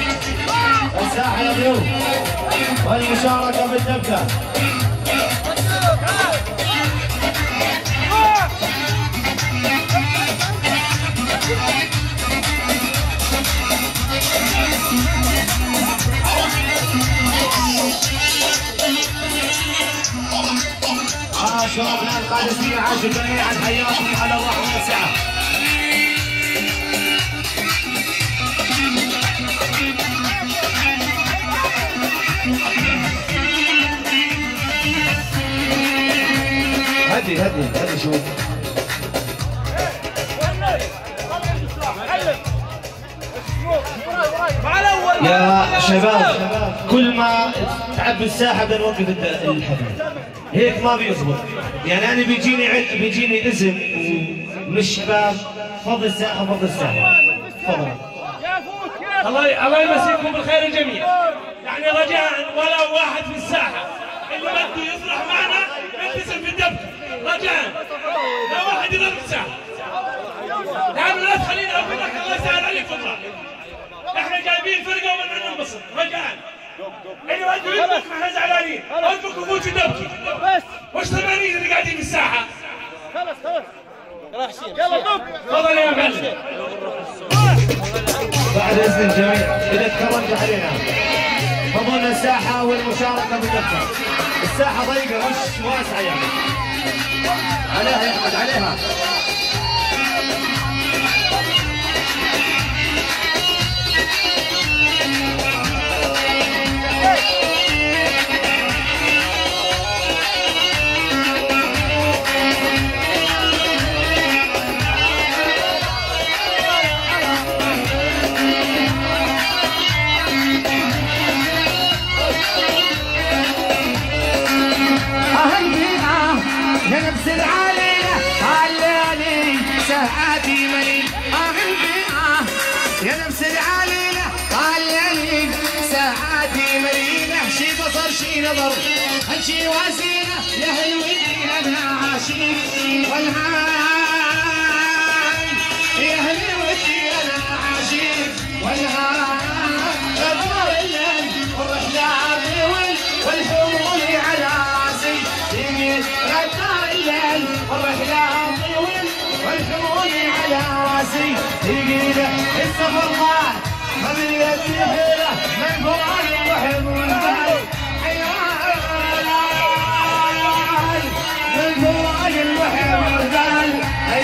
الساحة يا ضيوف، والمشاركة بالدبكة. شبابنا القادسية عاشوا جميعا، حياكم على الرحمة والسعة. هدي شوي. يا شباب كل ما تعبي الساحه بدنا نوقف الحفل، هيك ما بيزبط. يعني انا بيجيني اسم من الشباب فضل الساحه فضل الساحه. تفضل. الله يمسيكم بالخير الجميع. يعني رجاء ولا واحد في الساحه اللي بده يفرح معنا يلتزم في الدبكه، رجاء لا واحد يضرب الساحه. لانه لا تخليني اقول لك الله يسهل عليك تطلع. احنا جايبين فرقه وبنعنا ننبسط، رجاء. اللي بده يطبخ ما احنا زعلانين، اطبخ وفوت الدبكه. بس وش ثمانين اللي قاعدين في الساحه؟ خلص يلا طب. تفضل يا معلم. بعد اذن الجميع اذا تكرمت علينا فضلنا الساحه والمشاركه بالدبكه. الساحه ضيقه مش واسعه يعني. عليها يا احمد عليها. ينبسل علينا علاني ساعاتي مليل ينبسل علينا علاني ساعاتي مليل شي بصر شي نظر شي وزينة يا هلوتي انا عاشق والهاي يا هلوتي انا عاشق والهاي غدار الليل والرحلة عطول والحمول على راسي غدار الليل والرحلة طويل والحمول على راسي يقيله السفر ضاع ما بيدي حيله من فراق الرحم والبال من فراق الرحم والبال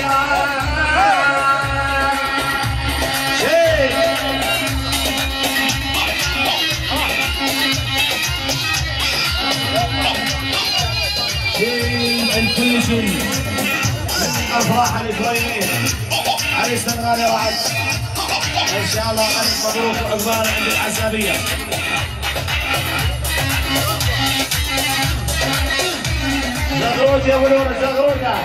الكل شيء افراح الاكراميه عريسنا الغالي رعد ان شاء الله الف مبروك وعقبال عند العسابيه. زغروت يا ابو نور زغروته.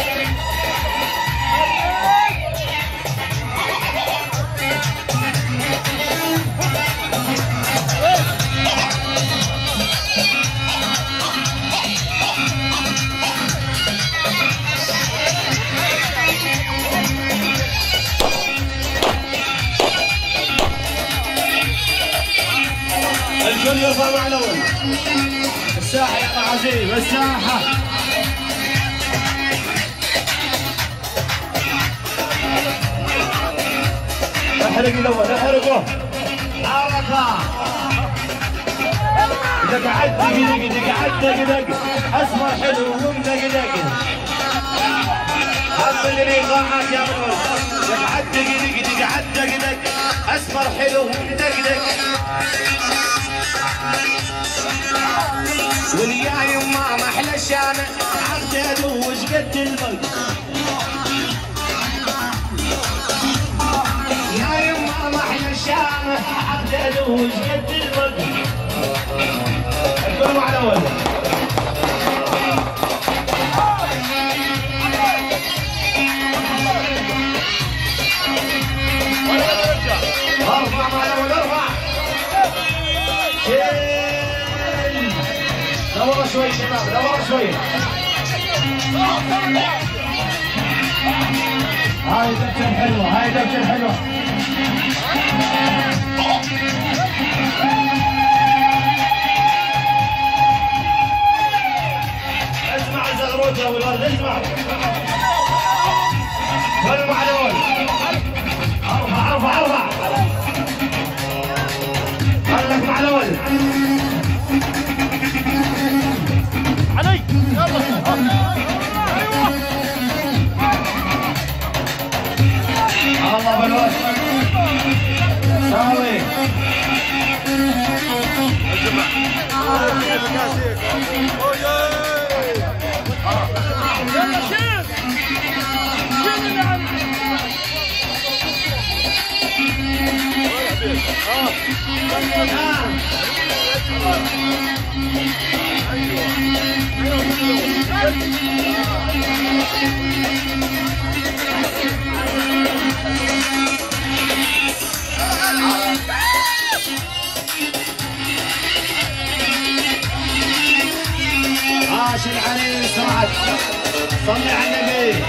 الكل يرفع مع الاول. الساحه يا عزيز الساحه. احرق الاول احرقه. حركه. اذا قعدت دق اذا قعدت دق اسمر حلو ومدق دق. هم الايقاعات يا منور. اذا قعدت دق اذا قعدت دق اسمر حلو ومدق دق. واليا يما ما احلى الشامه عقد وش قد البلد. يا يما ما احلى الشامه عقد وش قد البلد. الكل على اول. ارفع مع الاول ارفع. دوروا شوي شباب دوروا شوي. هاي دبكة حلوة هاي دبكة حلوة. اسمع الزغروطة والورد اسمع. كلوا على الاول. ارفع ارفع ارفع. خلك مع الاول. علي يلا. الله ابو الولد ساوي عاش العريس رعد صلي على النبي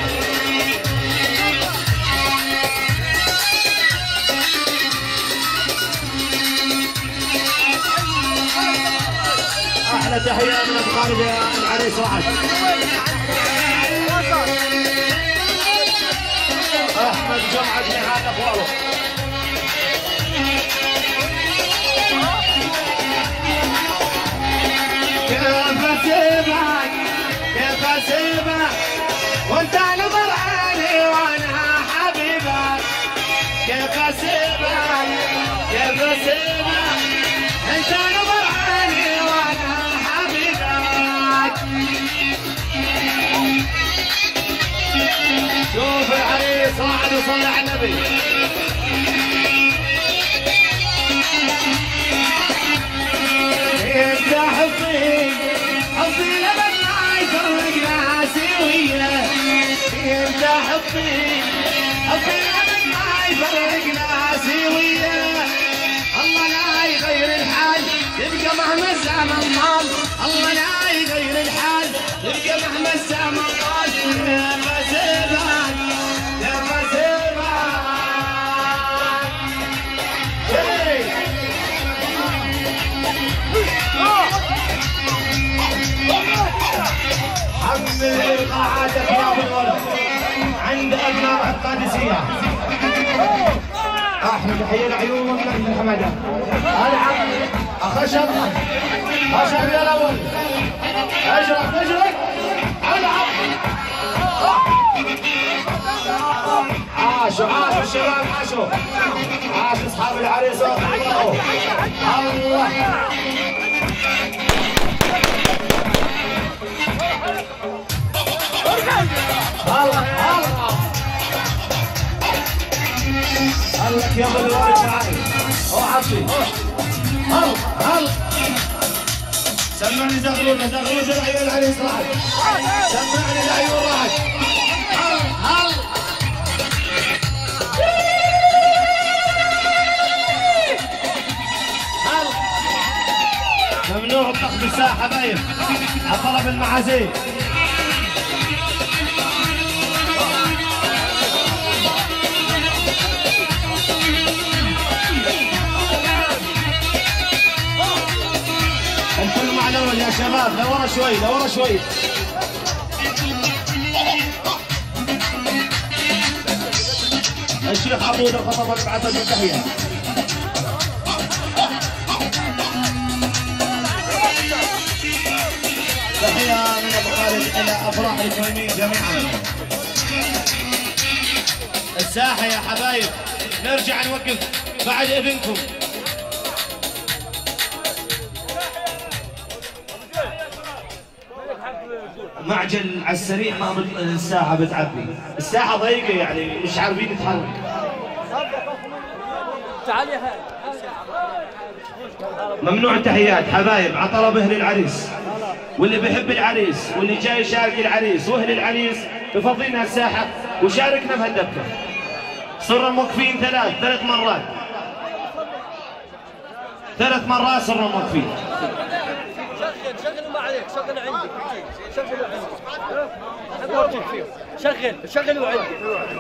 احلى تحيه من ابو خالد العريس رعد احمد جمعه نهاد اخواله كيف اسيبك وانت نظر عيني وانا حبيبك كيف اسيبك انت نظر عيني وانا حبيبك شوف العريس رعد وصلي على النبي انت حبي لبن ما يفرق ناسي وياه انت حبي لبن ما يفرق ناسي وياه الله لا يغير الحال تبقى مهما الزمن طال الله لا يغير الحال تبقى مهما الزمن طال كيف اسيبك حمل قاعاتك يا ابو الولد عند ابناء القادسيه احمد تحيه العيون من الحماده العب خشب يا الاول اجرك العب عاشوا الشباب عاشوا اصحاب العريس الله هلك يا ابو الولد تعالي عصي هل سمعني زغلول العيون العريس راحت سمعني العيون راحت هل ممنوع الطخ بالساحه حبايب على طلب المعازيم الكل مع الاول يا شباب لورا شوي الشيخ عبود الخطب بعث التحيه تحيه من ابو خالد الى افراح الكويمين جميعا الساحه يا حبايب نرجع نوقف بعد اذنكم معجل على السريع ما الساحه بتعبي الساحه ضيقه يعني مش عارفين نتحرك تعال يا ممنوع التحيات حبايب على طلب اهل العريس واللي بيحب العريس واللي جاي يشارك العريس واهل العريس بفضينا الساحه وشاركنا بهالدبكه صرنا موقفين ثلاث مرات 3 مرات صرنا موقفين شغل ما عليك شغل عندي شغل عندي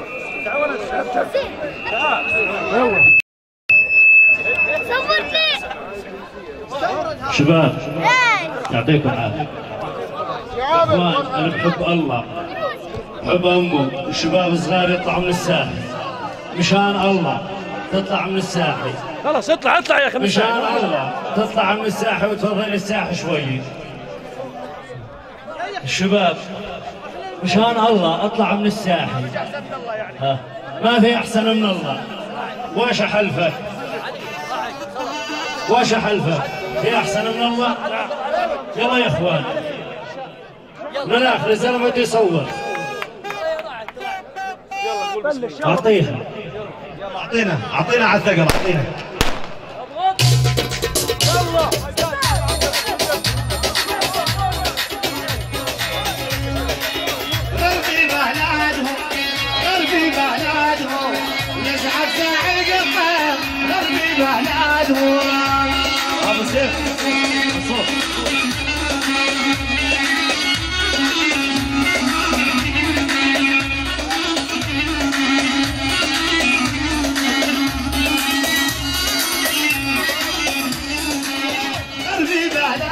شباب يعطيكم العافيه اخوان انا بحب الله بحب امه الشباب الصغار يطلعوا من الساحل مشان الله تطلع من الساحل خلاص اطلع يا اخي مشان الله تطلع من الساحل وتفضل الساحل شوي الشباب مشان الله اطلع من الساحل ها ما في أحسن من الله. واش حلفك؟ واش حلفك؟ في أحسن من الله؟ يلا يا إخوان من الآخر الزلمة بده يصور. أعطيها أعطينا على الثقل أعطينا. غربي بلادهم غربي بلادهم نزعل ساعي قفا غربي بلادهم. أبو سيف الصوت. غربي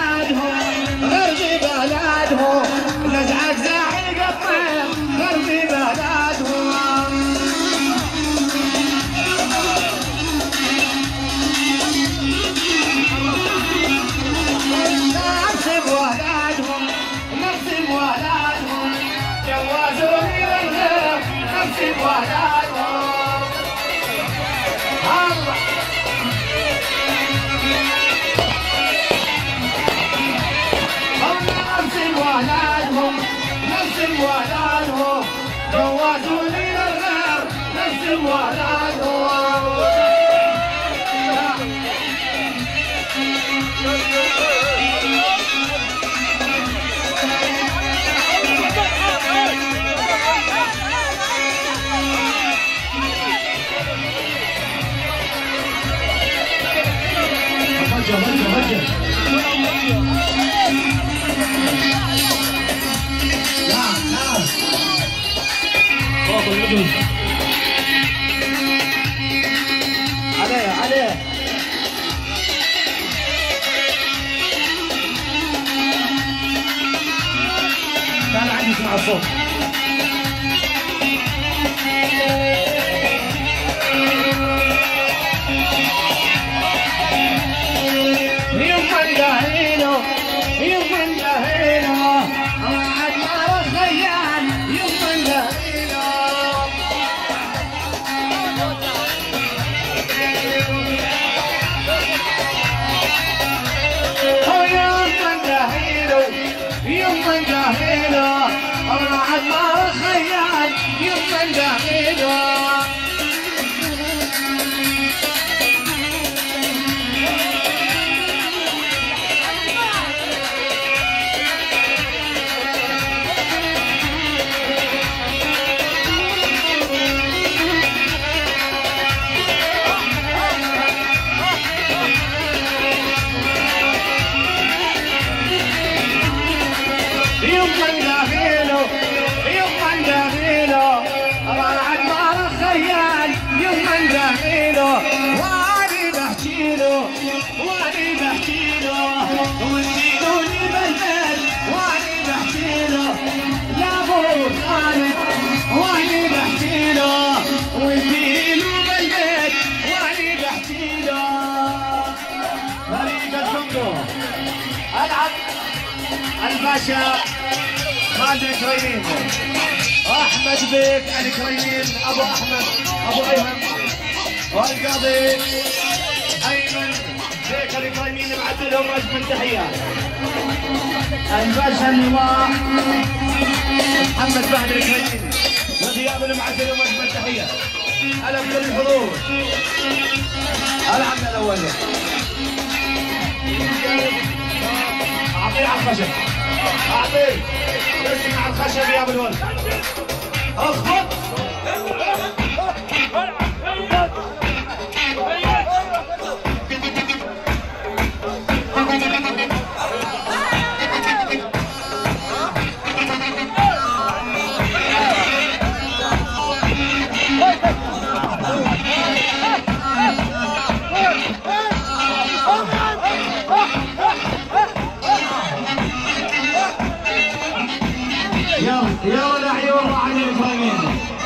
بلادهم نزعل ساعي قفا غربي بلادهم. نقسم ولادهم جوازوني للغير نقسم ولادهم. الله نقسم ولادهم جوازوني للغير نقسم ولادهم. عليه كان عندي اسمع الصوت. يمن دهينه وعد نار الخيال يمن دهينه. يمن دهينه وعد نار الخيال يمن دهينه. يمن دهينه وعد نار الخيال يمن دهينه. واني بحكيله وانتينوني بالبيت واني بحكيله لابو خالد واني بحكيله وانتينو بالبيت واني بحكيله. فريق الفندق العب الباشا خالد الكريمين احمد بيك الكريمين ابو احمد ابو ايمن والقاضي ايمن بيك الكريمين نبعث لهم اجمل تحيات. الباشا اللواء محمد فهد الكريمين وثياب نبعث لهم اجمل تحيات. على كل الحضور العب الاول اعطيه على الخشب اعطيه ارسم على الخشب يا ابو الولد. اخبط يلا عيون راح على الفريقين.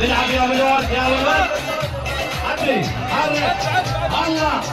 نلعب يا ولد يا ولد. عدي حرك الله.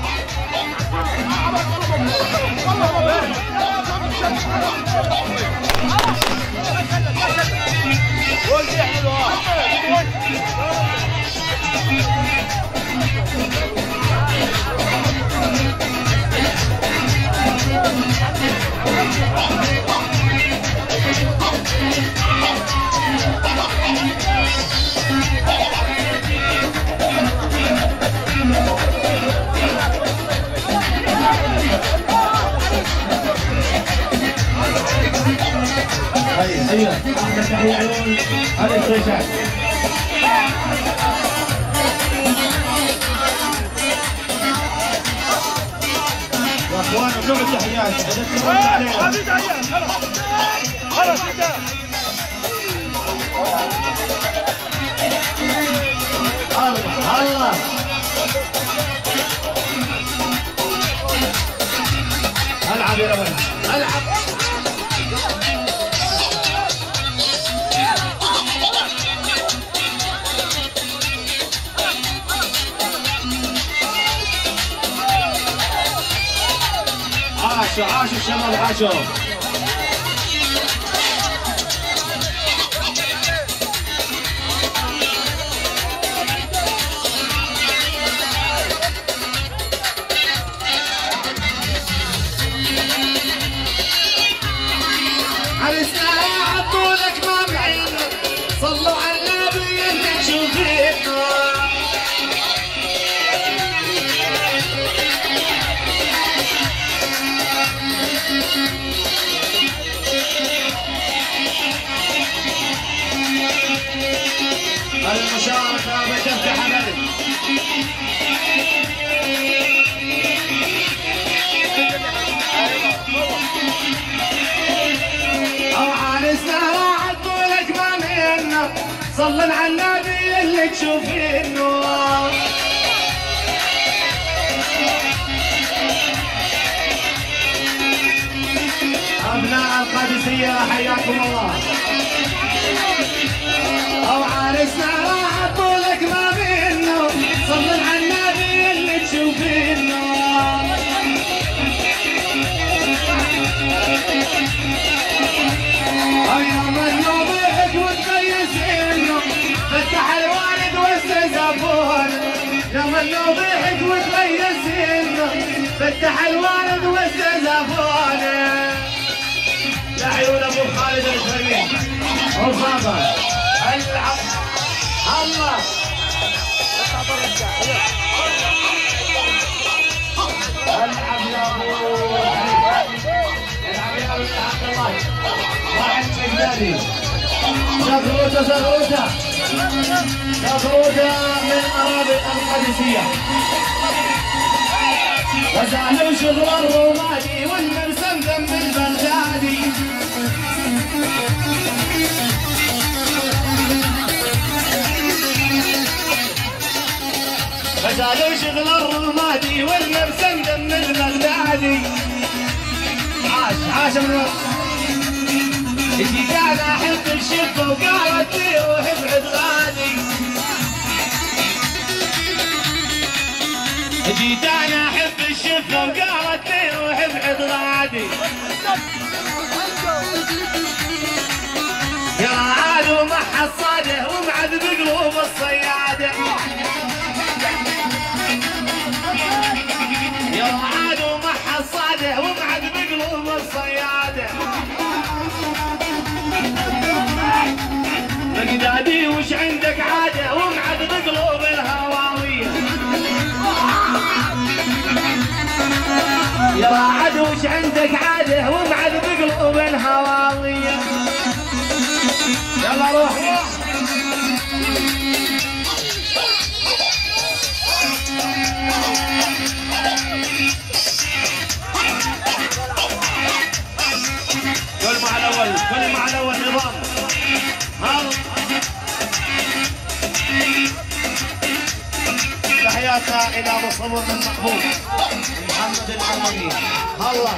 هيا احلى تحيه عيون على الشاشات. يا اخوان ممنوع التحيات. خلاص الله العب يا رب العب. عاشوا الشباب عاشوا. عرسنا عطولك ما معين صلوا على النبي اللي تشوفينه. المشاركة بتفتح عملك. عرسنا عطولك ما معين صلوا على النبي اللي تشوفينه. أبناء القادسية حياكم الله. أو عرسنا راح طولك ما منه صلوا على النبي اللي تشوفينه. يوم النوبيك وتقيس انه فتح الوالد واستزافون. يوم النوبيك وتقيس انه فتح الوالد واستزافون. يا عيون ابو خالد الكريم عصابة العب الله. العب يا ابو العب يا ابو عبد الله. واحد بغدادي زغروته زغروته زغروته من اراضي القادسية. وزعلوا شغل الروماني والمرسمدم بالبغدادي. وزعلوا شغل الروماني والمرسمدم بالبغدادي. عاش من جيت انا احب الشفه وقالت لي روح ابعد غادي. جيت انا احب الشفه وقالت لي روح ابعد غادي. يا عاد ومع حصاده ومعد بقلوب الصياده. يا عاد ومع حصاده ومعد بقلوب الصياده. بغدادي وش عندك عاده ومعد بقلوب الهواويه. يا عاد وش عندك عاده ومعد بقلوب الهواويه. يلا روح كل مع الاول نظام. تحياتنا الى مصور المحبوب محمد العلمي. الله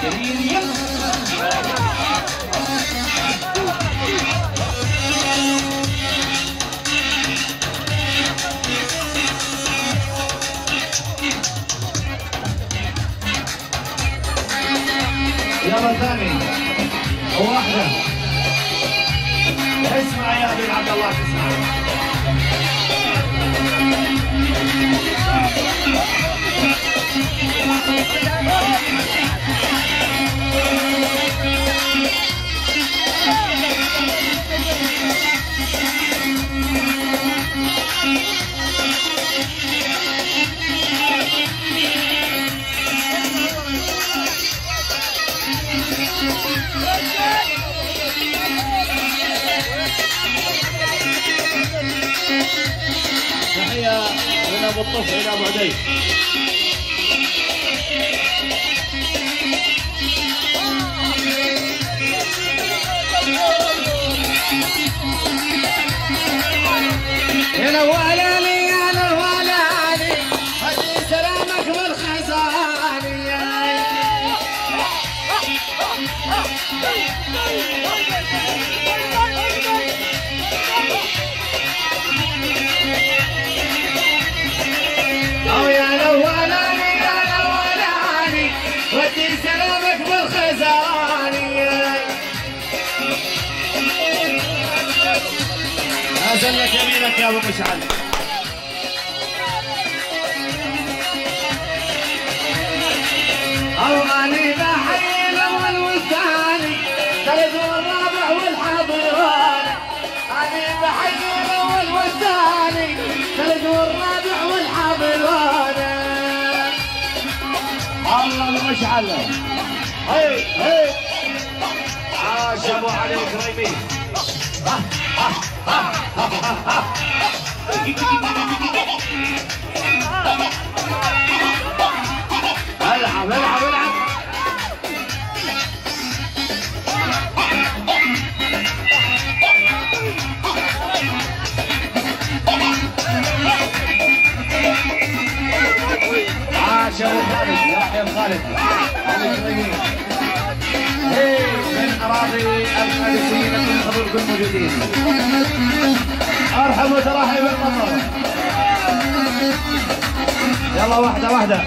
يلا الثاني وواحدة. اسمع يا ابن عبد الله تسمع. تحية من ابو الطف الى ابو عدي. يا الوالي يا الوالي هدي سلامك بالخزاني. او يا الوالي يا الوالي هدي سلامك بالخزاني. أزلك يمينك يا ابو مشعل. او اني بحي الاول والثاني ثالث والرابع والحاضران. اني بحي الاول والثاني ثالث والرابع والحاضران. الله ابو مشعل. هي هي عاش ابو علي الكريمي. العب العب العب. عاش ابو خالد يحيى ابو خالد من اراضي الفارسيين من حضوركم الموجودين. ارحب وترحب بالمطر. يلا واحده واحده.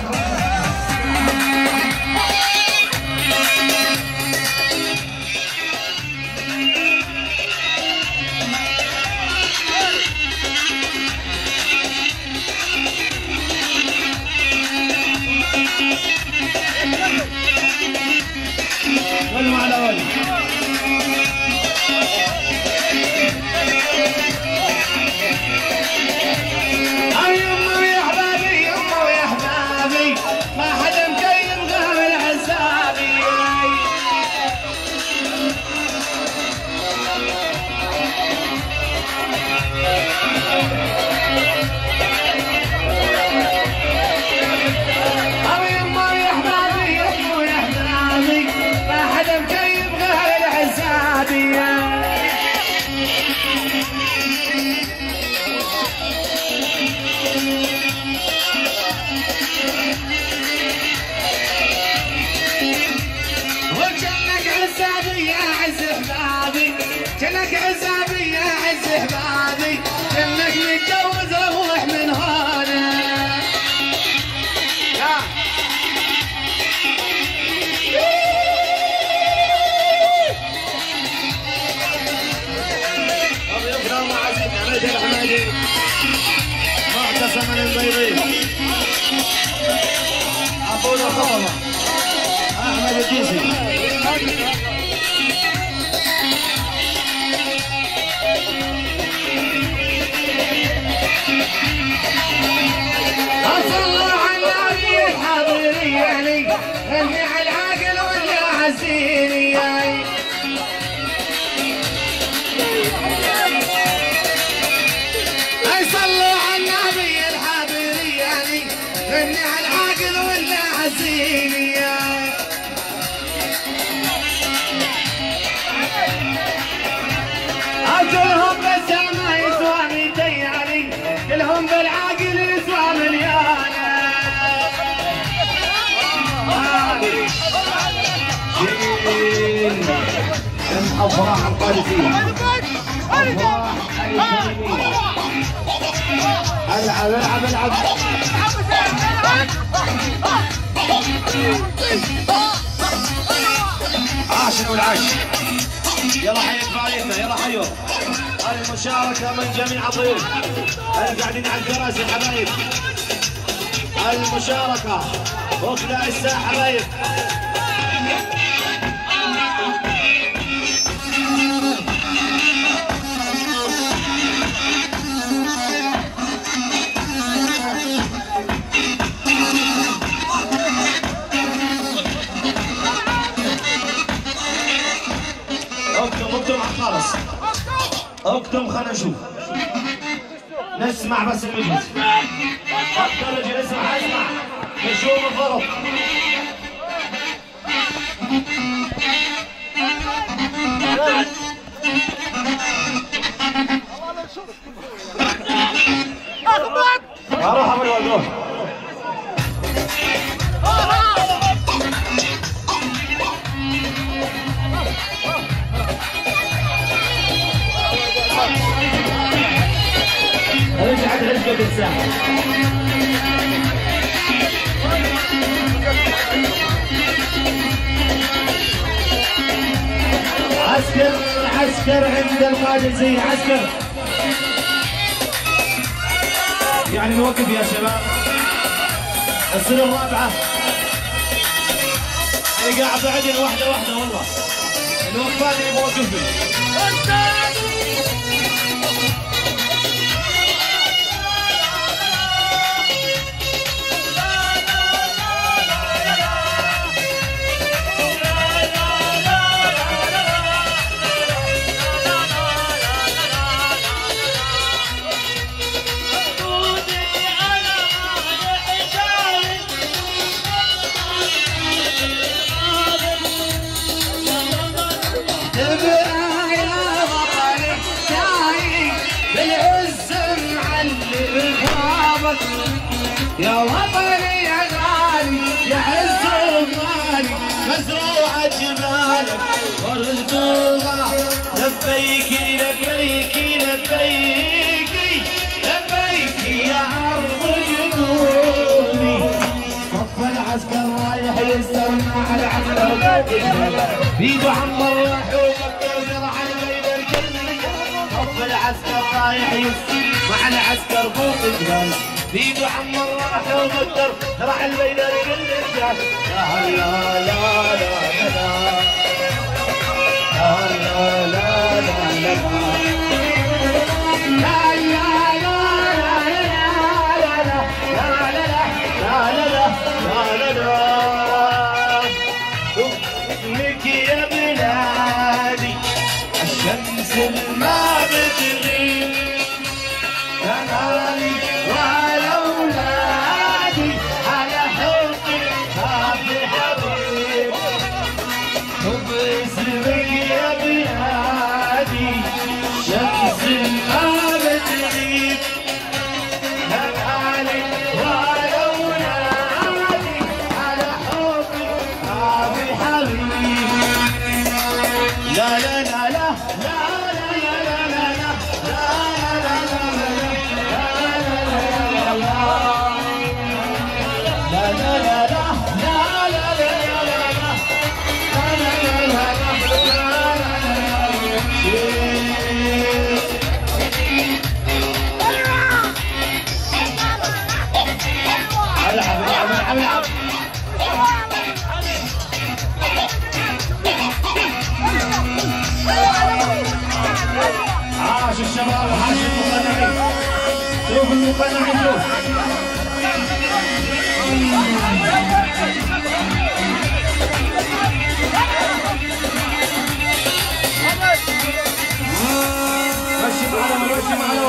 ولوا على ولي. يمه ويا احبابي يمه ويا احبابي ما حدا مكيم غير العزابي. يمه ويا احبابي يمه ويا احبابي ما حدا مكيم غير العزابي. وجنك عزابي يا عز احبابي جنك عزابي يا عز احبابي جنك متجوز روح من هنا. معتصم البيضي. عبود الخطبه. احمد الديسي. صلوا على النبي الحاضرين غني على العاقل ولا عزيني. صلوا على النبي الحاضرين غني على العاقل ولا عزيني. كلهم بس ما يسوى 200 يعني كلهم بالعاقل يسوى مليان. من افراح القادسيه. افراح الكريميه. العب العب العب. عاشر والعاش. يلا حي فعاليتنا، يلا حيوا. هذه المشاركه من جميع الضيوف القاعدين على الكراسي حبايب. المشاركه وخلاء الساحه حبايب. اكتم على الخالص، اكتم. خلينا نشوف، نسمع بس المجلس. اكتر رجل اسمع نشوف الضرب. اروح ابو الوالد. رجعت عزبة الساحة. عسكر عند القادسية. عسكر يعني نوقف يا شباب. السنة الرابعة اللي قاعد بعدين واحدة والله الوقفات اللي بوقف يا وطني يا غالي يا عز وغالي مزروعة جبالك ورزقها. لبيكي لبيكي لبيكي لبيكي يا عرض جنوني. صف العسكر رايح يستمع على العسكر بيده عمر وحومك وزرع البيت الكل. صف العسكر رايح يستمع على العسكر فوق الجبال بيده عمر راح ومقدر راح البيدر كل الرجال. لا لا لا لا لا لا لا لا لا لا. اسمك يا بلادي الشمس ما بتغيب كمالي وعلى اولادي على حبي خافي حبيب. حب اسمك يا بلادي شمس ما بتغيب كمالي وعلى اولادي على حبي خافي حبيب. لا لا لا لا عاش الشباب وعاش المقنعين. شوف المقنعين شوف. مشي معنا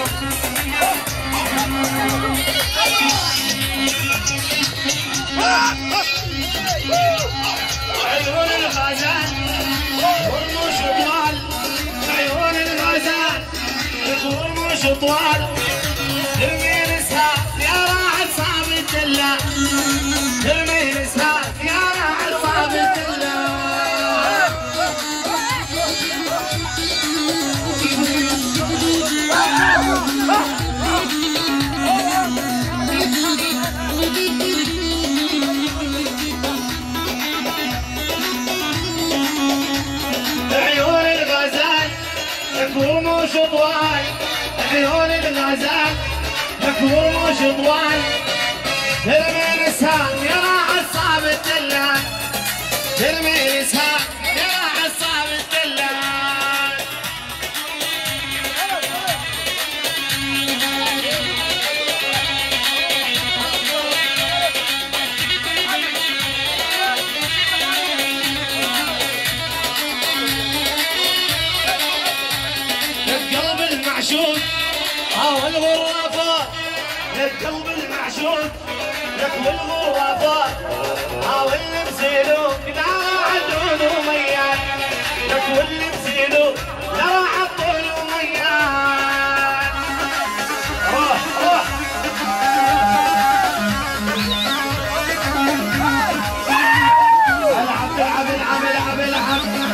عيون الغزال والرموش طوال. عيون الغزال والرموش طوال. ترمي الاسهال يا راعي صابت الله. ترمي الاسهال يا راعي صابت الله. رموش طوال عيون الغزال لك ورموش طوال ترمي الاسهام يا راعي الصعب الدلال ترمي الاسهام يا راعي الصعب الدلال للقلب المعشوق والغرافات للقلب المعشوق لك والغرافات واللي مسيلو قاعد عود وميان لك واللي مسيلو لا راح الطول وميان روح روح العب العب العب العب العب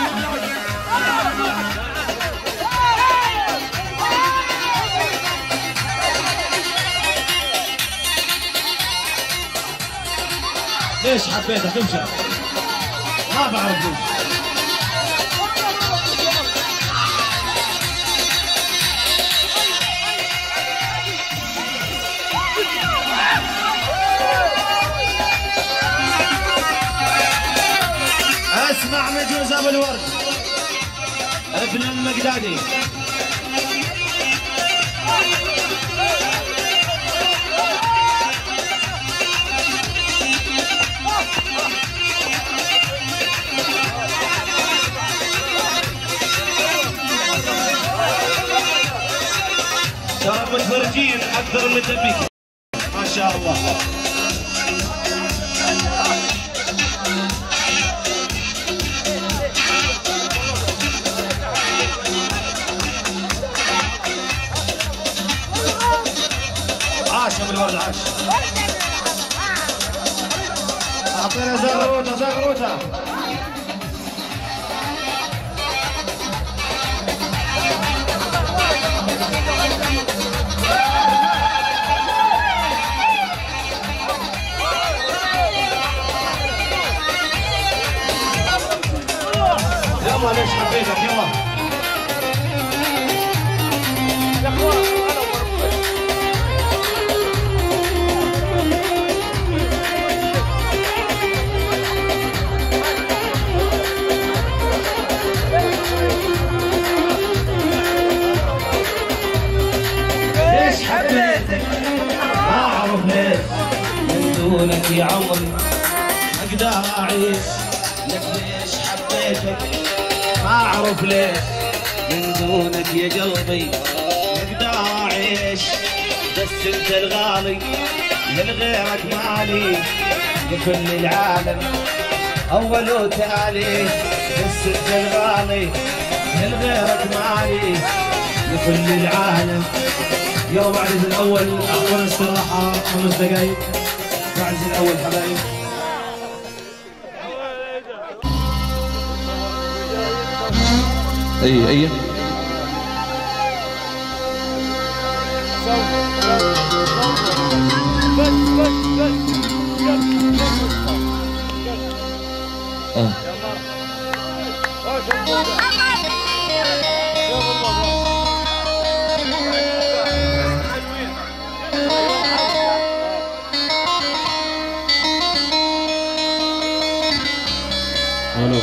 ليش حبيتها تمشي؟ ما بعرف ليش. اسمع مجوز ابو الورد ابن المقدادي شرب الفرجين اكثر من الدبيك ما شاء الله. عاش ابو الورد عاش. اعطينا زغروته زغروته. يلا ليش حبيتك يلا يا اخوان. ليش حبيتك ما اعرف ليش من دونك يا عمري اقدر اعيش لك. ليش حبيتك ما اعرف ليش من دونك يا قلبي اقدر اعيش. بس انت الغالي من غيرك مالي لكل العالم اول وتالي. بس انت الغالي من غيرك مالي لكل العالم. يلا بعد الاول اخذ استراحه 5 دقائق بعد الاول حبايب. اي الو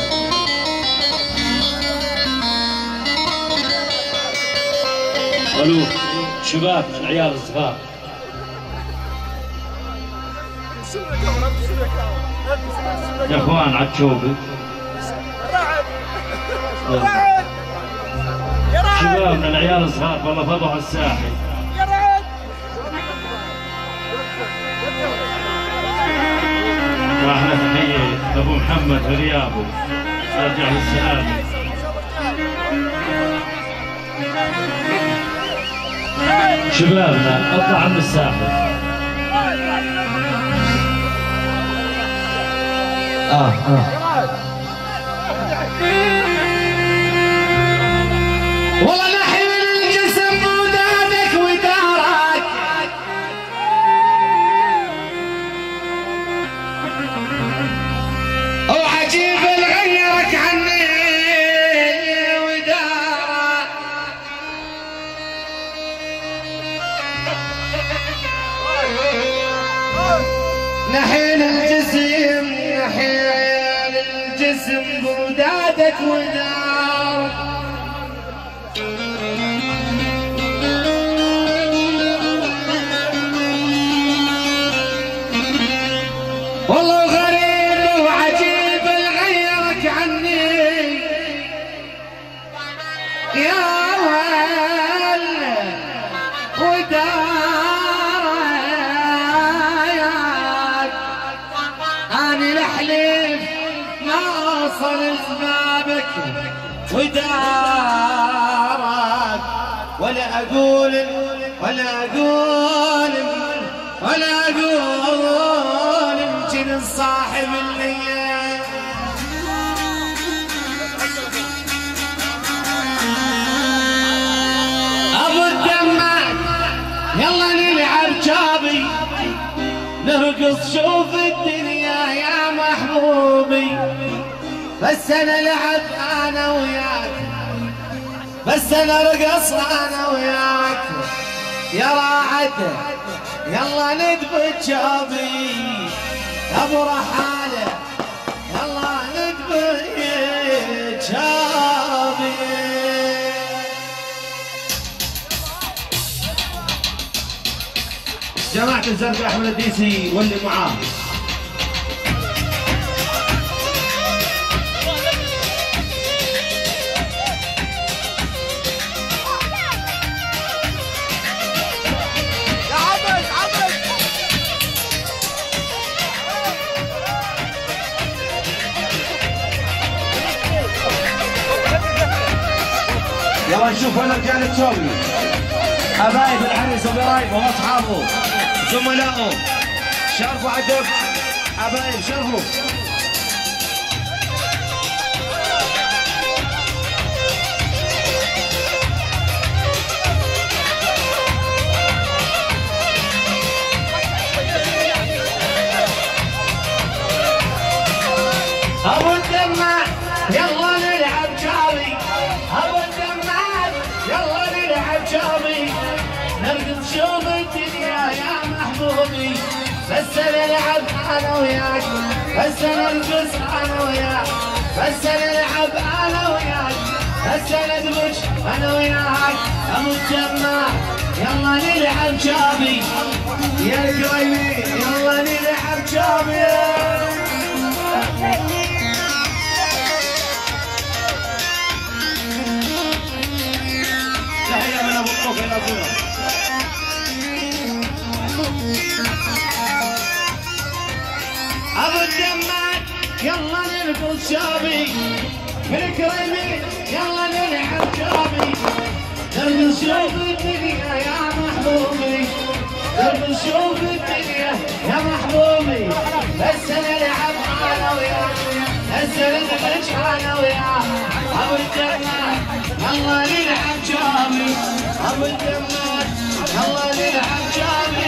الو شباب العيال الصغار يا اخوان عتشوبي شبابنا العيال الصغار والله فضوا على الساحل. واحنا تحية ابو محمد في رياضه رجع بالسلامة. شبابنا اطلع من الساحل. والله نحن الجسم ودادك ودارك وعجيب غيرك عني ودارك. بودادك ودار والله غريب وعجيب غيرك عني يا ويل ودايك أنا الحليف ما أوصل لبابك ودارك ولا أقول يمكن الصاحب اللي أبو الدمات يلا نلعب جابي نرقص شوف الدنيا يا محبوبي بس أنا لعب أنا وياك بس أنا رقص أنا وياك يا راعته يلا ندبت جابي أبو رحالة يلا ندبت جابي جماعة الزرقاء أحمد الديسي واللي معاه يلا نشوف هنا رجال التوبي حبايب العريس وقرايبه واصحابه زملائه شرفوا عدب حبايب شرفوا أبو الدمات يلا نلعب جابي أبو الدمات يلا نلعب جابي نرقص شوف الدنيا يا محبوبي بس نلعب أنا وياك بس نرقص أنا وياك بس نلعب أنا وياك بس ندمج أنا وياك أبو الدمات يلا نلعب جابي يا القريبي يلا نلعب جابي تحية من أبو الطوف إلى أبونا أبو الدمات يلا نرقص شابي بالكريمي يلا نلعب جابي نرقص شوف الدنيا يا محبوبي نرقص شوف الدنيا يا محبوبي بس نلعب أنا وياك بس ندمج أنا وياك أبو الدمات يلا نلعب جابي أبو الدمات يلا نلعب جابي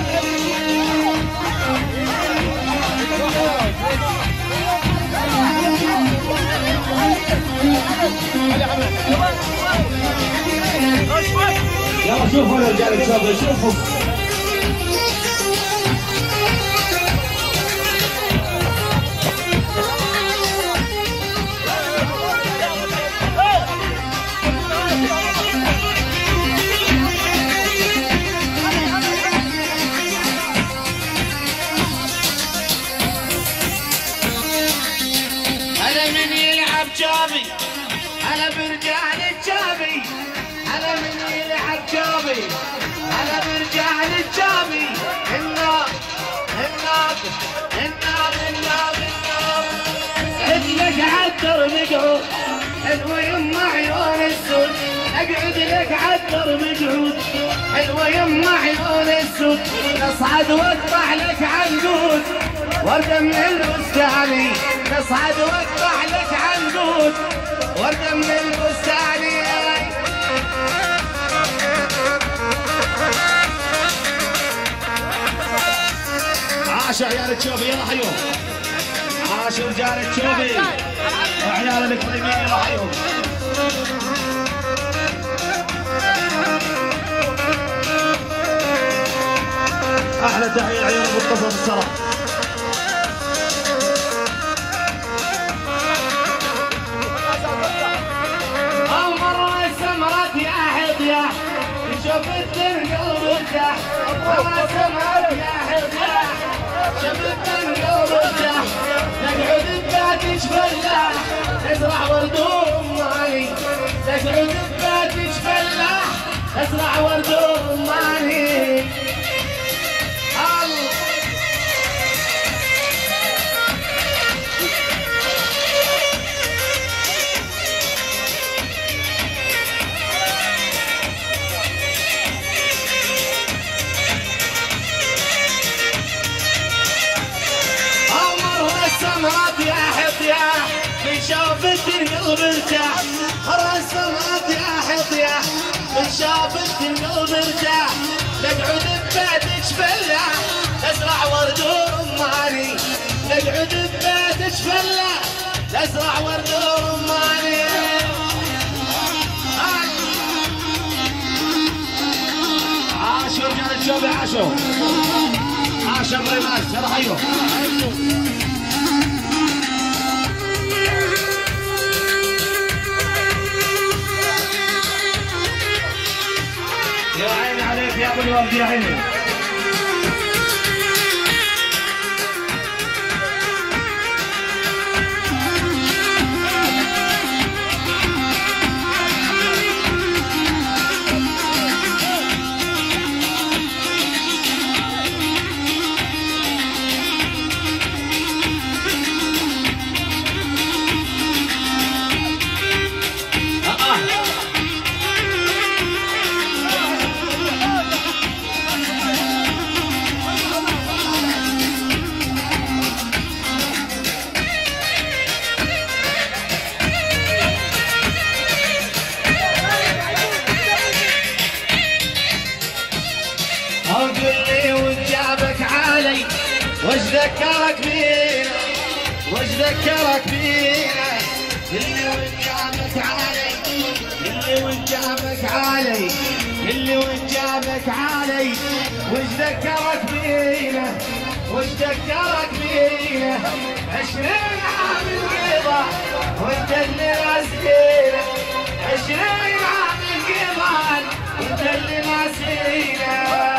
يلا شوفوا هنا رجال التوبي شوفوا جابي على برجال الجابي على من يلعب جابي على برجال الجابي النار النار النار النار النار رجلك عالدر مقعود حلوة يما عيون السود اقعد لك عالدر مقعود حلوة يما عيون السود نصعد واقطع لك عنقود وردة من البستاني نصعد واقطع لك عنقود وردة من البستاني عاش عيال التوبي يلا حيوهم عاش رجال التوبي وعيال الكريمين يلا حيوهم احلى تحيه عيال ابو الطفل بالصراحه شفت القلب ارتاح ما سمعت يا حرتاح شفت القلب ارتاح تقعد بباتك فلاح تزرع ورد ورماني تقعد بباتك فلاح تزرع ورد ورماني يا حطياح من شافت القلب ارتاح السماء يا حطياح من شافت القلب ارتاح نقعد ببيتك فلاح تزرع ورد ورماني نقعد ببيتك فلاح تزرع ورد ورماني عاشوا رجال الشوبي عاشوا عاشوا بريماس يلا حيوا يا عيني عليك يا ابو الورد يا عيني وش ذكرك بينا وش ذكرك بينا اللي وجابك علي اللي وجابك علي اللي وجابك علي وش ذكرك بينا وش ذكرك بينا 20 عام انقضى وانت اللي ناسينا 20 عام انقضى وانت اللي ناسينا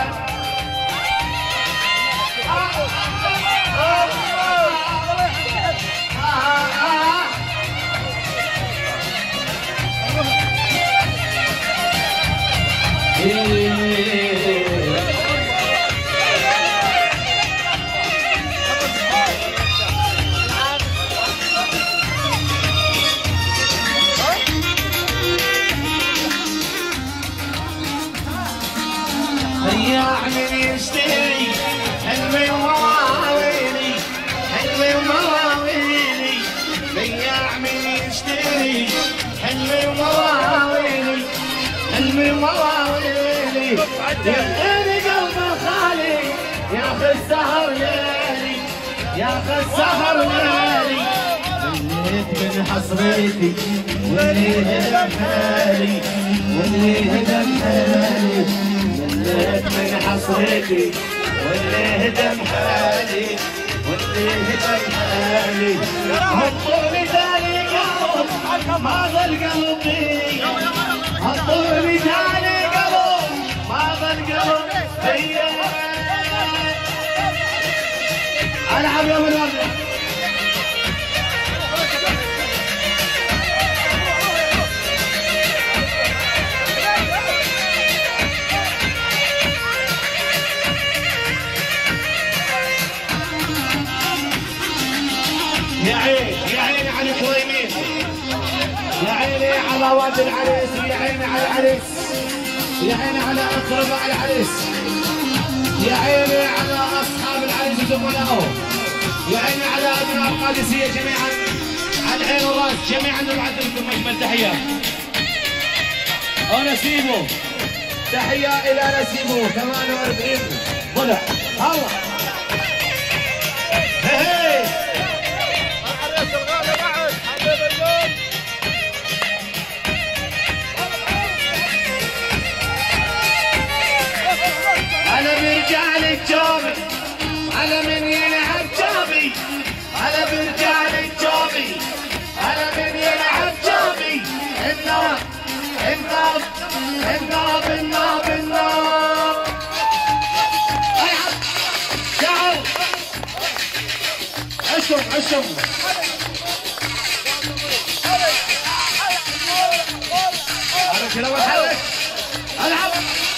ضياع من يشتري حلمي ومواويلي حلمي ومواويلي ضياع من يشتري حلمي ومواويلي حلمي ومواويلي يغني قلب الخالي ياخذ سهر ليلي ياخذ سهر ليلي مليت من حصريتي واللي هدم حالي واللي هدم حالي مليت من حصريتي واللي هدم حالي واللي هدم حالي هالطول تالي قلب ما ظل قلبي هالطول تالي قلب ما ظل قلبي العب يا ولد يا عيني على الكويمين يا عيني على واد العريس يا عيني على العريس يا عيني على اقرباء العريس يا عيني على اصحاب العريس وزملائه يا عيني على ابناء القادسيه جميعا على العين والراس جميعا نبعث لكم اجمل تحيه ونسيبه تحيه الى نسيبه 48 ضلع الله هي على برجال الجوبي على من يلعب جوبي على برجال الجوبي على من يلعب جوبي النار النار النار النار النار عشهم حرك الاول حرك العب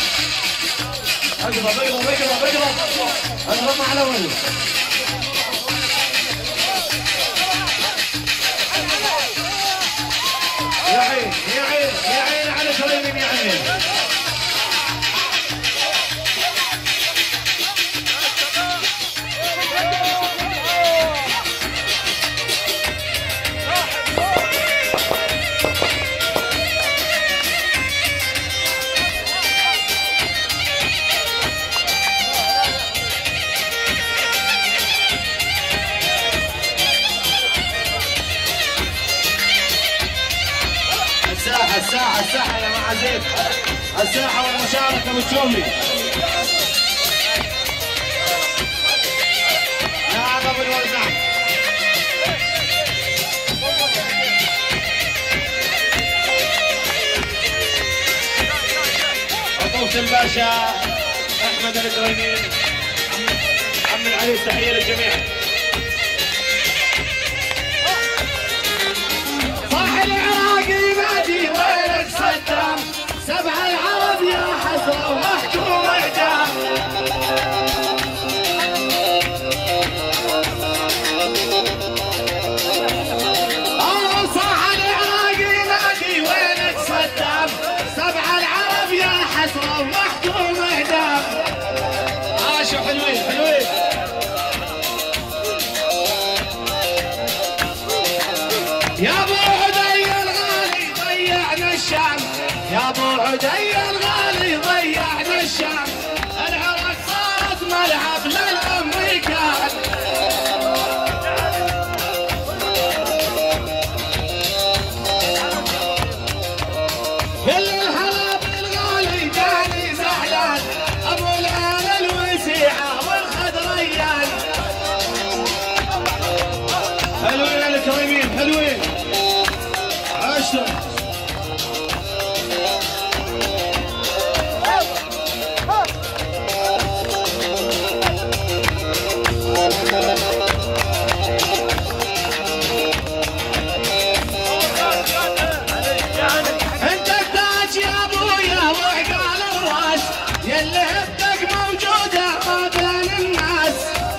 اقرب مع الاول يا عين على كريم يا عين الساحة يا معازيم الساحة والمشاركة بتشوفي نعم ابو الوزع عطوف الباشا احمد الكريمين عم العريس تحية للجميع سبع العرب يا حسرة ومحكوم اعدام صاح العراقي نادي وينك صدام سبع العرب يا حسرة ومحكوم اعدام شو حلوين يا ابو عدي الغالي ضيعنا الشام يا ابو عدي الغالي ضيعنا الشام العراق صارت ملعب للامريكان كل الهلا بالغالي جاني زعلان ابو العال الوسيعه والخضريان حلوين الكريمين حلوين عشتم انت التاج يا ابويا وعقال الراس يلي هبتك موجوده ما بين الناس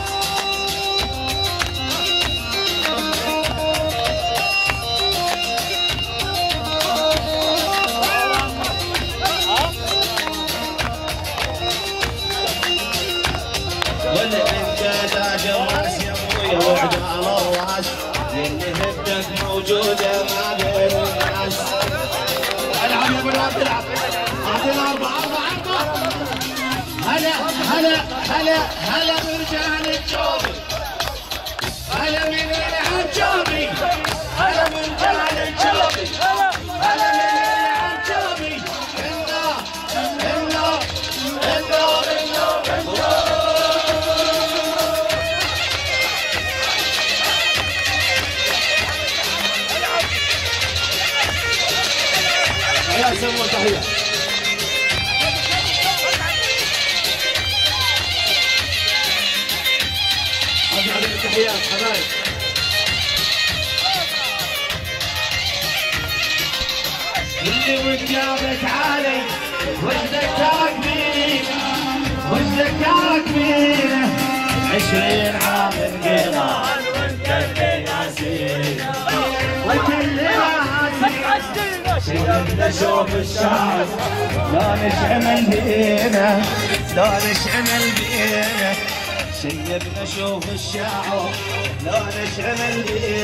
واللي انت تاج الراس يا ابويا وعقال الراس يلي هبتك موجوده ما بين الناس العب يا ابو الواد العب اعطينا 4 هلا برجال الجوبي هلا من يلعب جوبي هلا من رجال الجوبي هلا من يلعب جوبي يا سمو تحيه هذه التحيات حبايب اللي وجابك علي وذكرك بينا 20 عام قضى وانت ناسي وكل شغلنا شوف الشعب لا نشعمل بينا شيبنا شوف الشعب لا نشعمل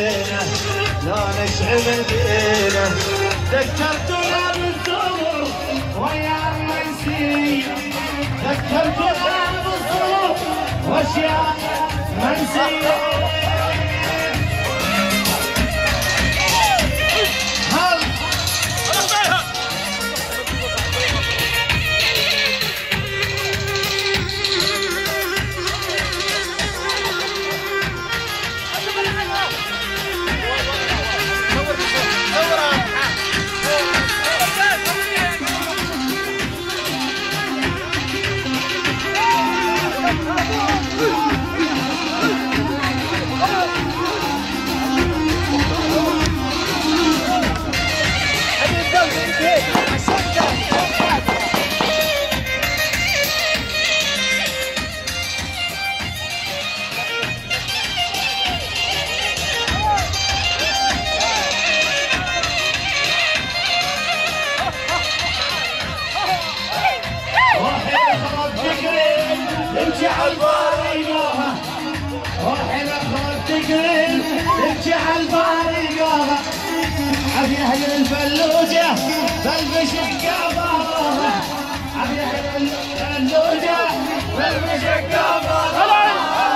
بينا ذكرتنا بالزمر ويا منسي ذكرتنا بالزمر واشياء منسيه الفلوجة بالبشق ظهرها أبي أهل الفلوجة بالبشق ظهرها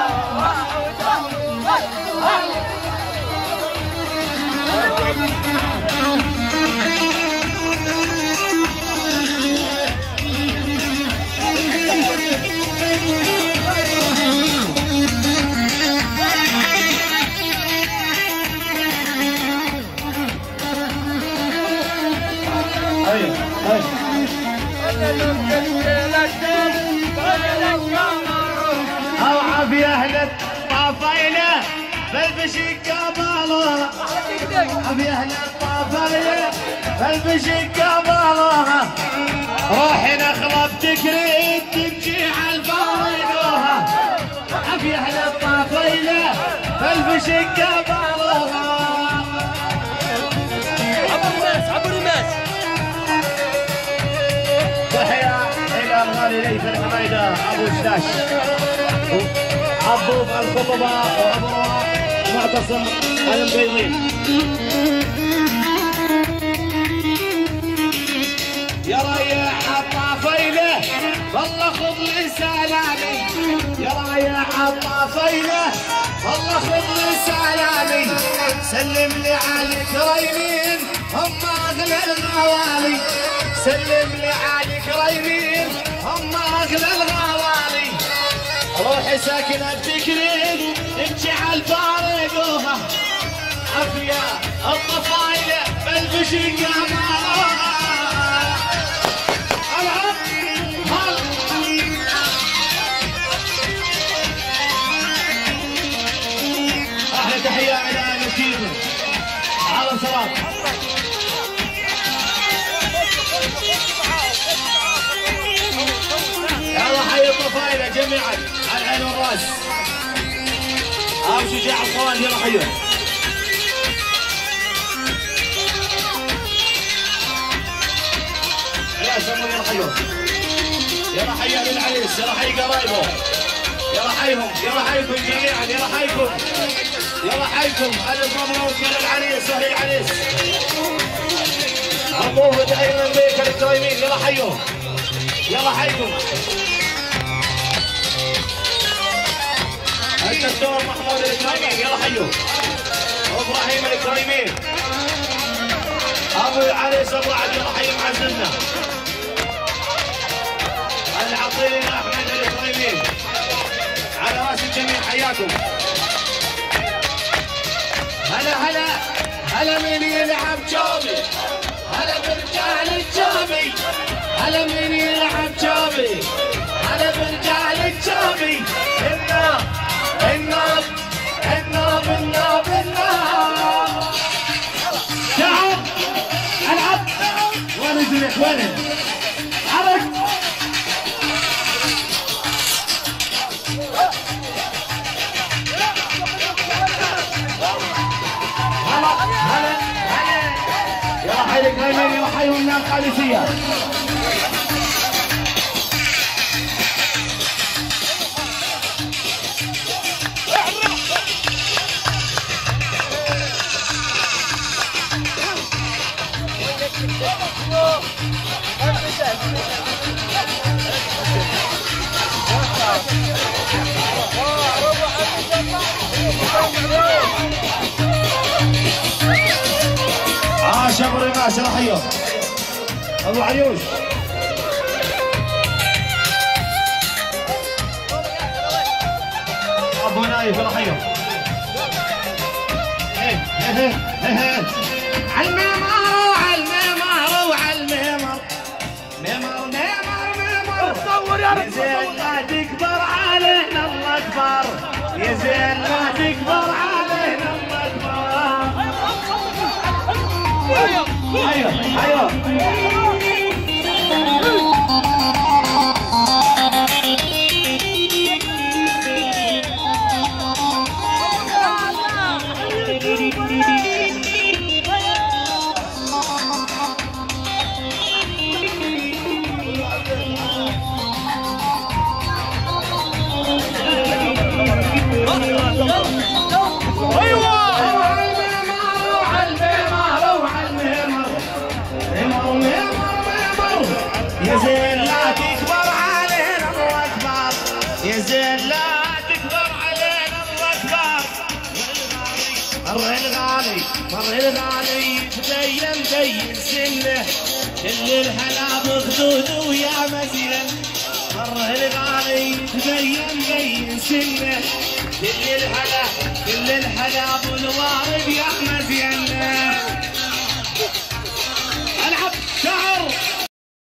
اوعى في اهل الطافيله بالبشق قبلها ابي اهل الطافيله بالبشق قبلها روحي نخله بتكريت تمشي على الفارقوها ابي اهل الطافيله بالبشق قبلها عبر الناس تحية إلى الغالي ليث الحميدة أبو الشاش عبود الخطباء وأبوها معتصم المبيضين يا ريح الطافيلة والله خذ لي سلامي يا ريح الطافيلة والله خذ لي سلامي سلم لي على الكريمين هم أغلى الغوالي سلم لي على الكريمين هم أغلى الغوالي روحي ساكنة بتكريم امشي على الفارقوها عافية الطفايلة بالبشق أحلى تحية إلى نكيبه على صلاة يلا حي الطفايلة جميعا على العين والراس أبو شجاع الخوان يلا حيهم يا سمون يلا حيهم يلا حي أهل العريس يلا حي قرايبه يلا حيهم يلا حيكم جميعا يلا حيكم يلا حيكم ألف مبروك يا العريس أهل العريس أبوه دائما بيك الكريمين يلا حيهم يلا حيكم الدكتور محمود الكريمين يلا حيهم ابراهيم الكريمين ابو العريس ابو عبد يلا حي معزلنا العقيل احمد الكريمين على راس الجميع حياكم هلا هلا هلا من يلعب جوبي هلا برجال الجوبي هلا من يلعب جوبي هلا برجال الجوبي الناب الناب الناب الناب الناب تعال العب وين رجلك وين حرك هلا هلا هلا يا حي الكريمين يا حي النار القادسية عاش ابو رماس يلا حيهم ابو عيوش ابو نايف يلا حيهم عالميمار وعالميمار وعالميمار ميمار ميمار ميمار صور يا رب زين لا تكبر علينا الله اكبر يا زين لا تكبر علينا الله اكبر ايوه ايوه ايوه وعالميمار وعالميمار وعالميمار مبين سنه كل الهلا بخدود ويا مزين مره الغالي مبين سنه كل الهلا بالوارد يا مزين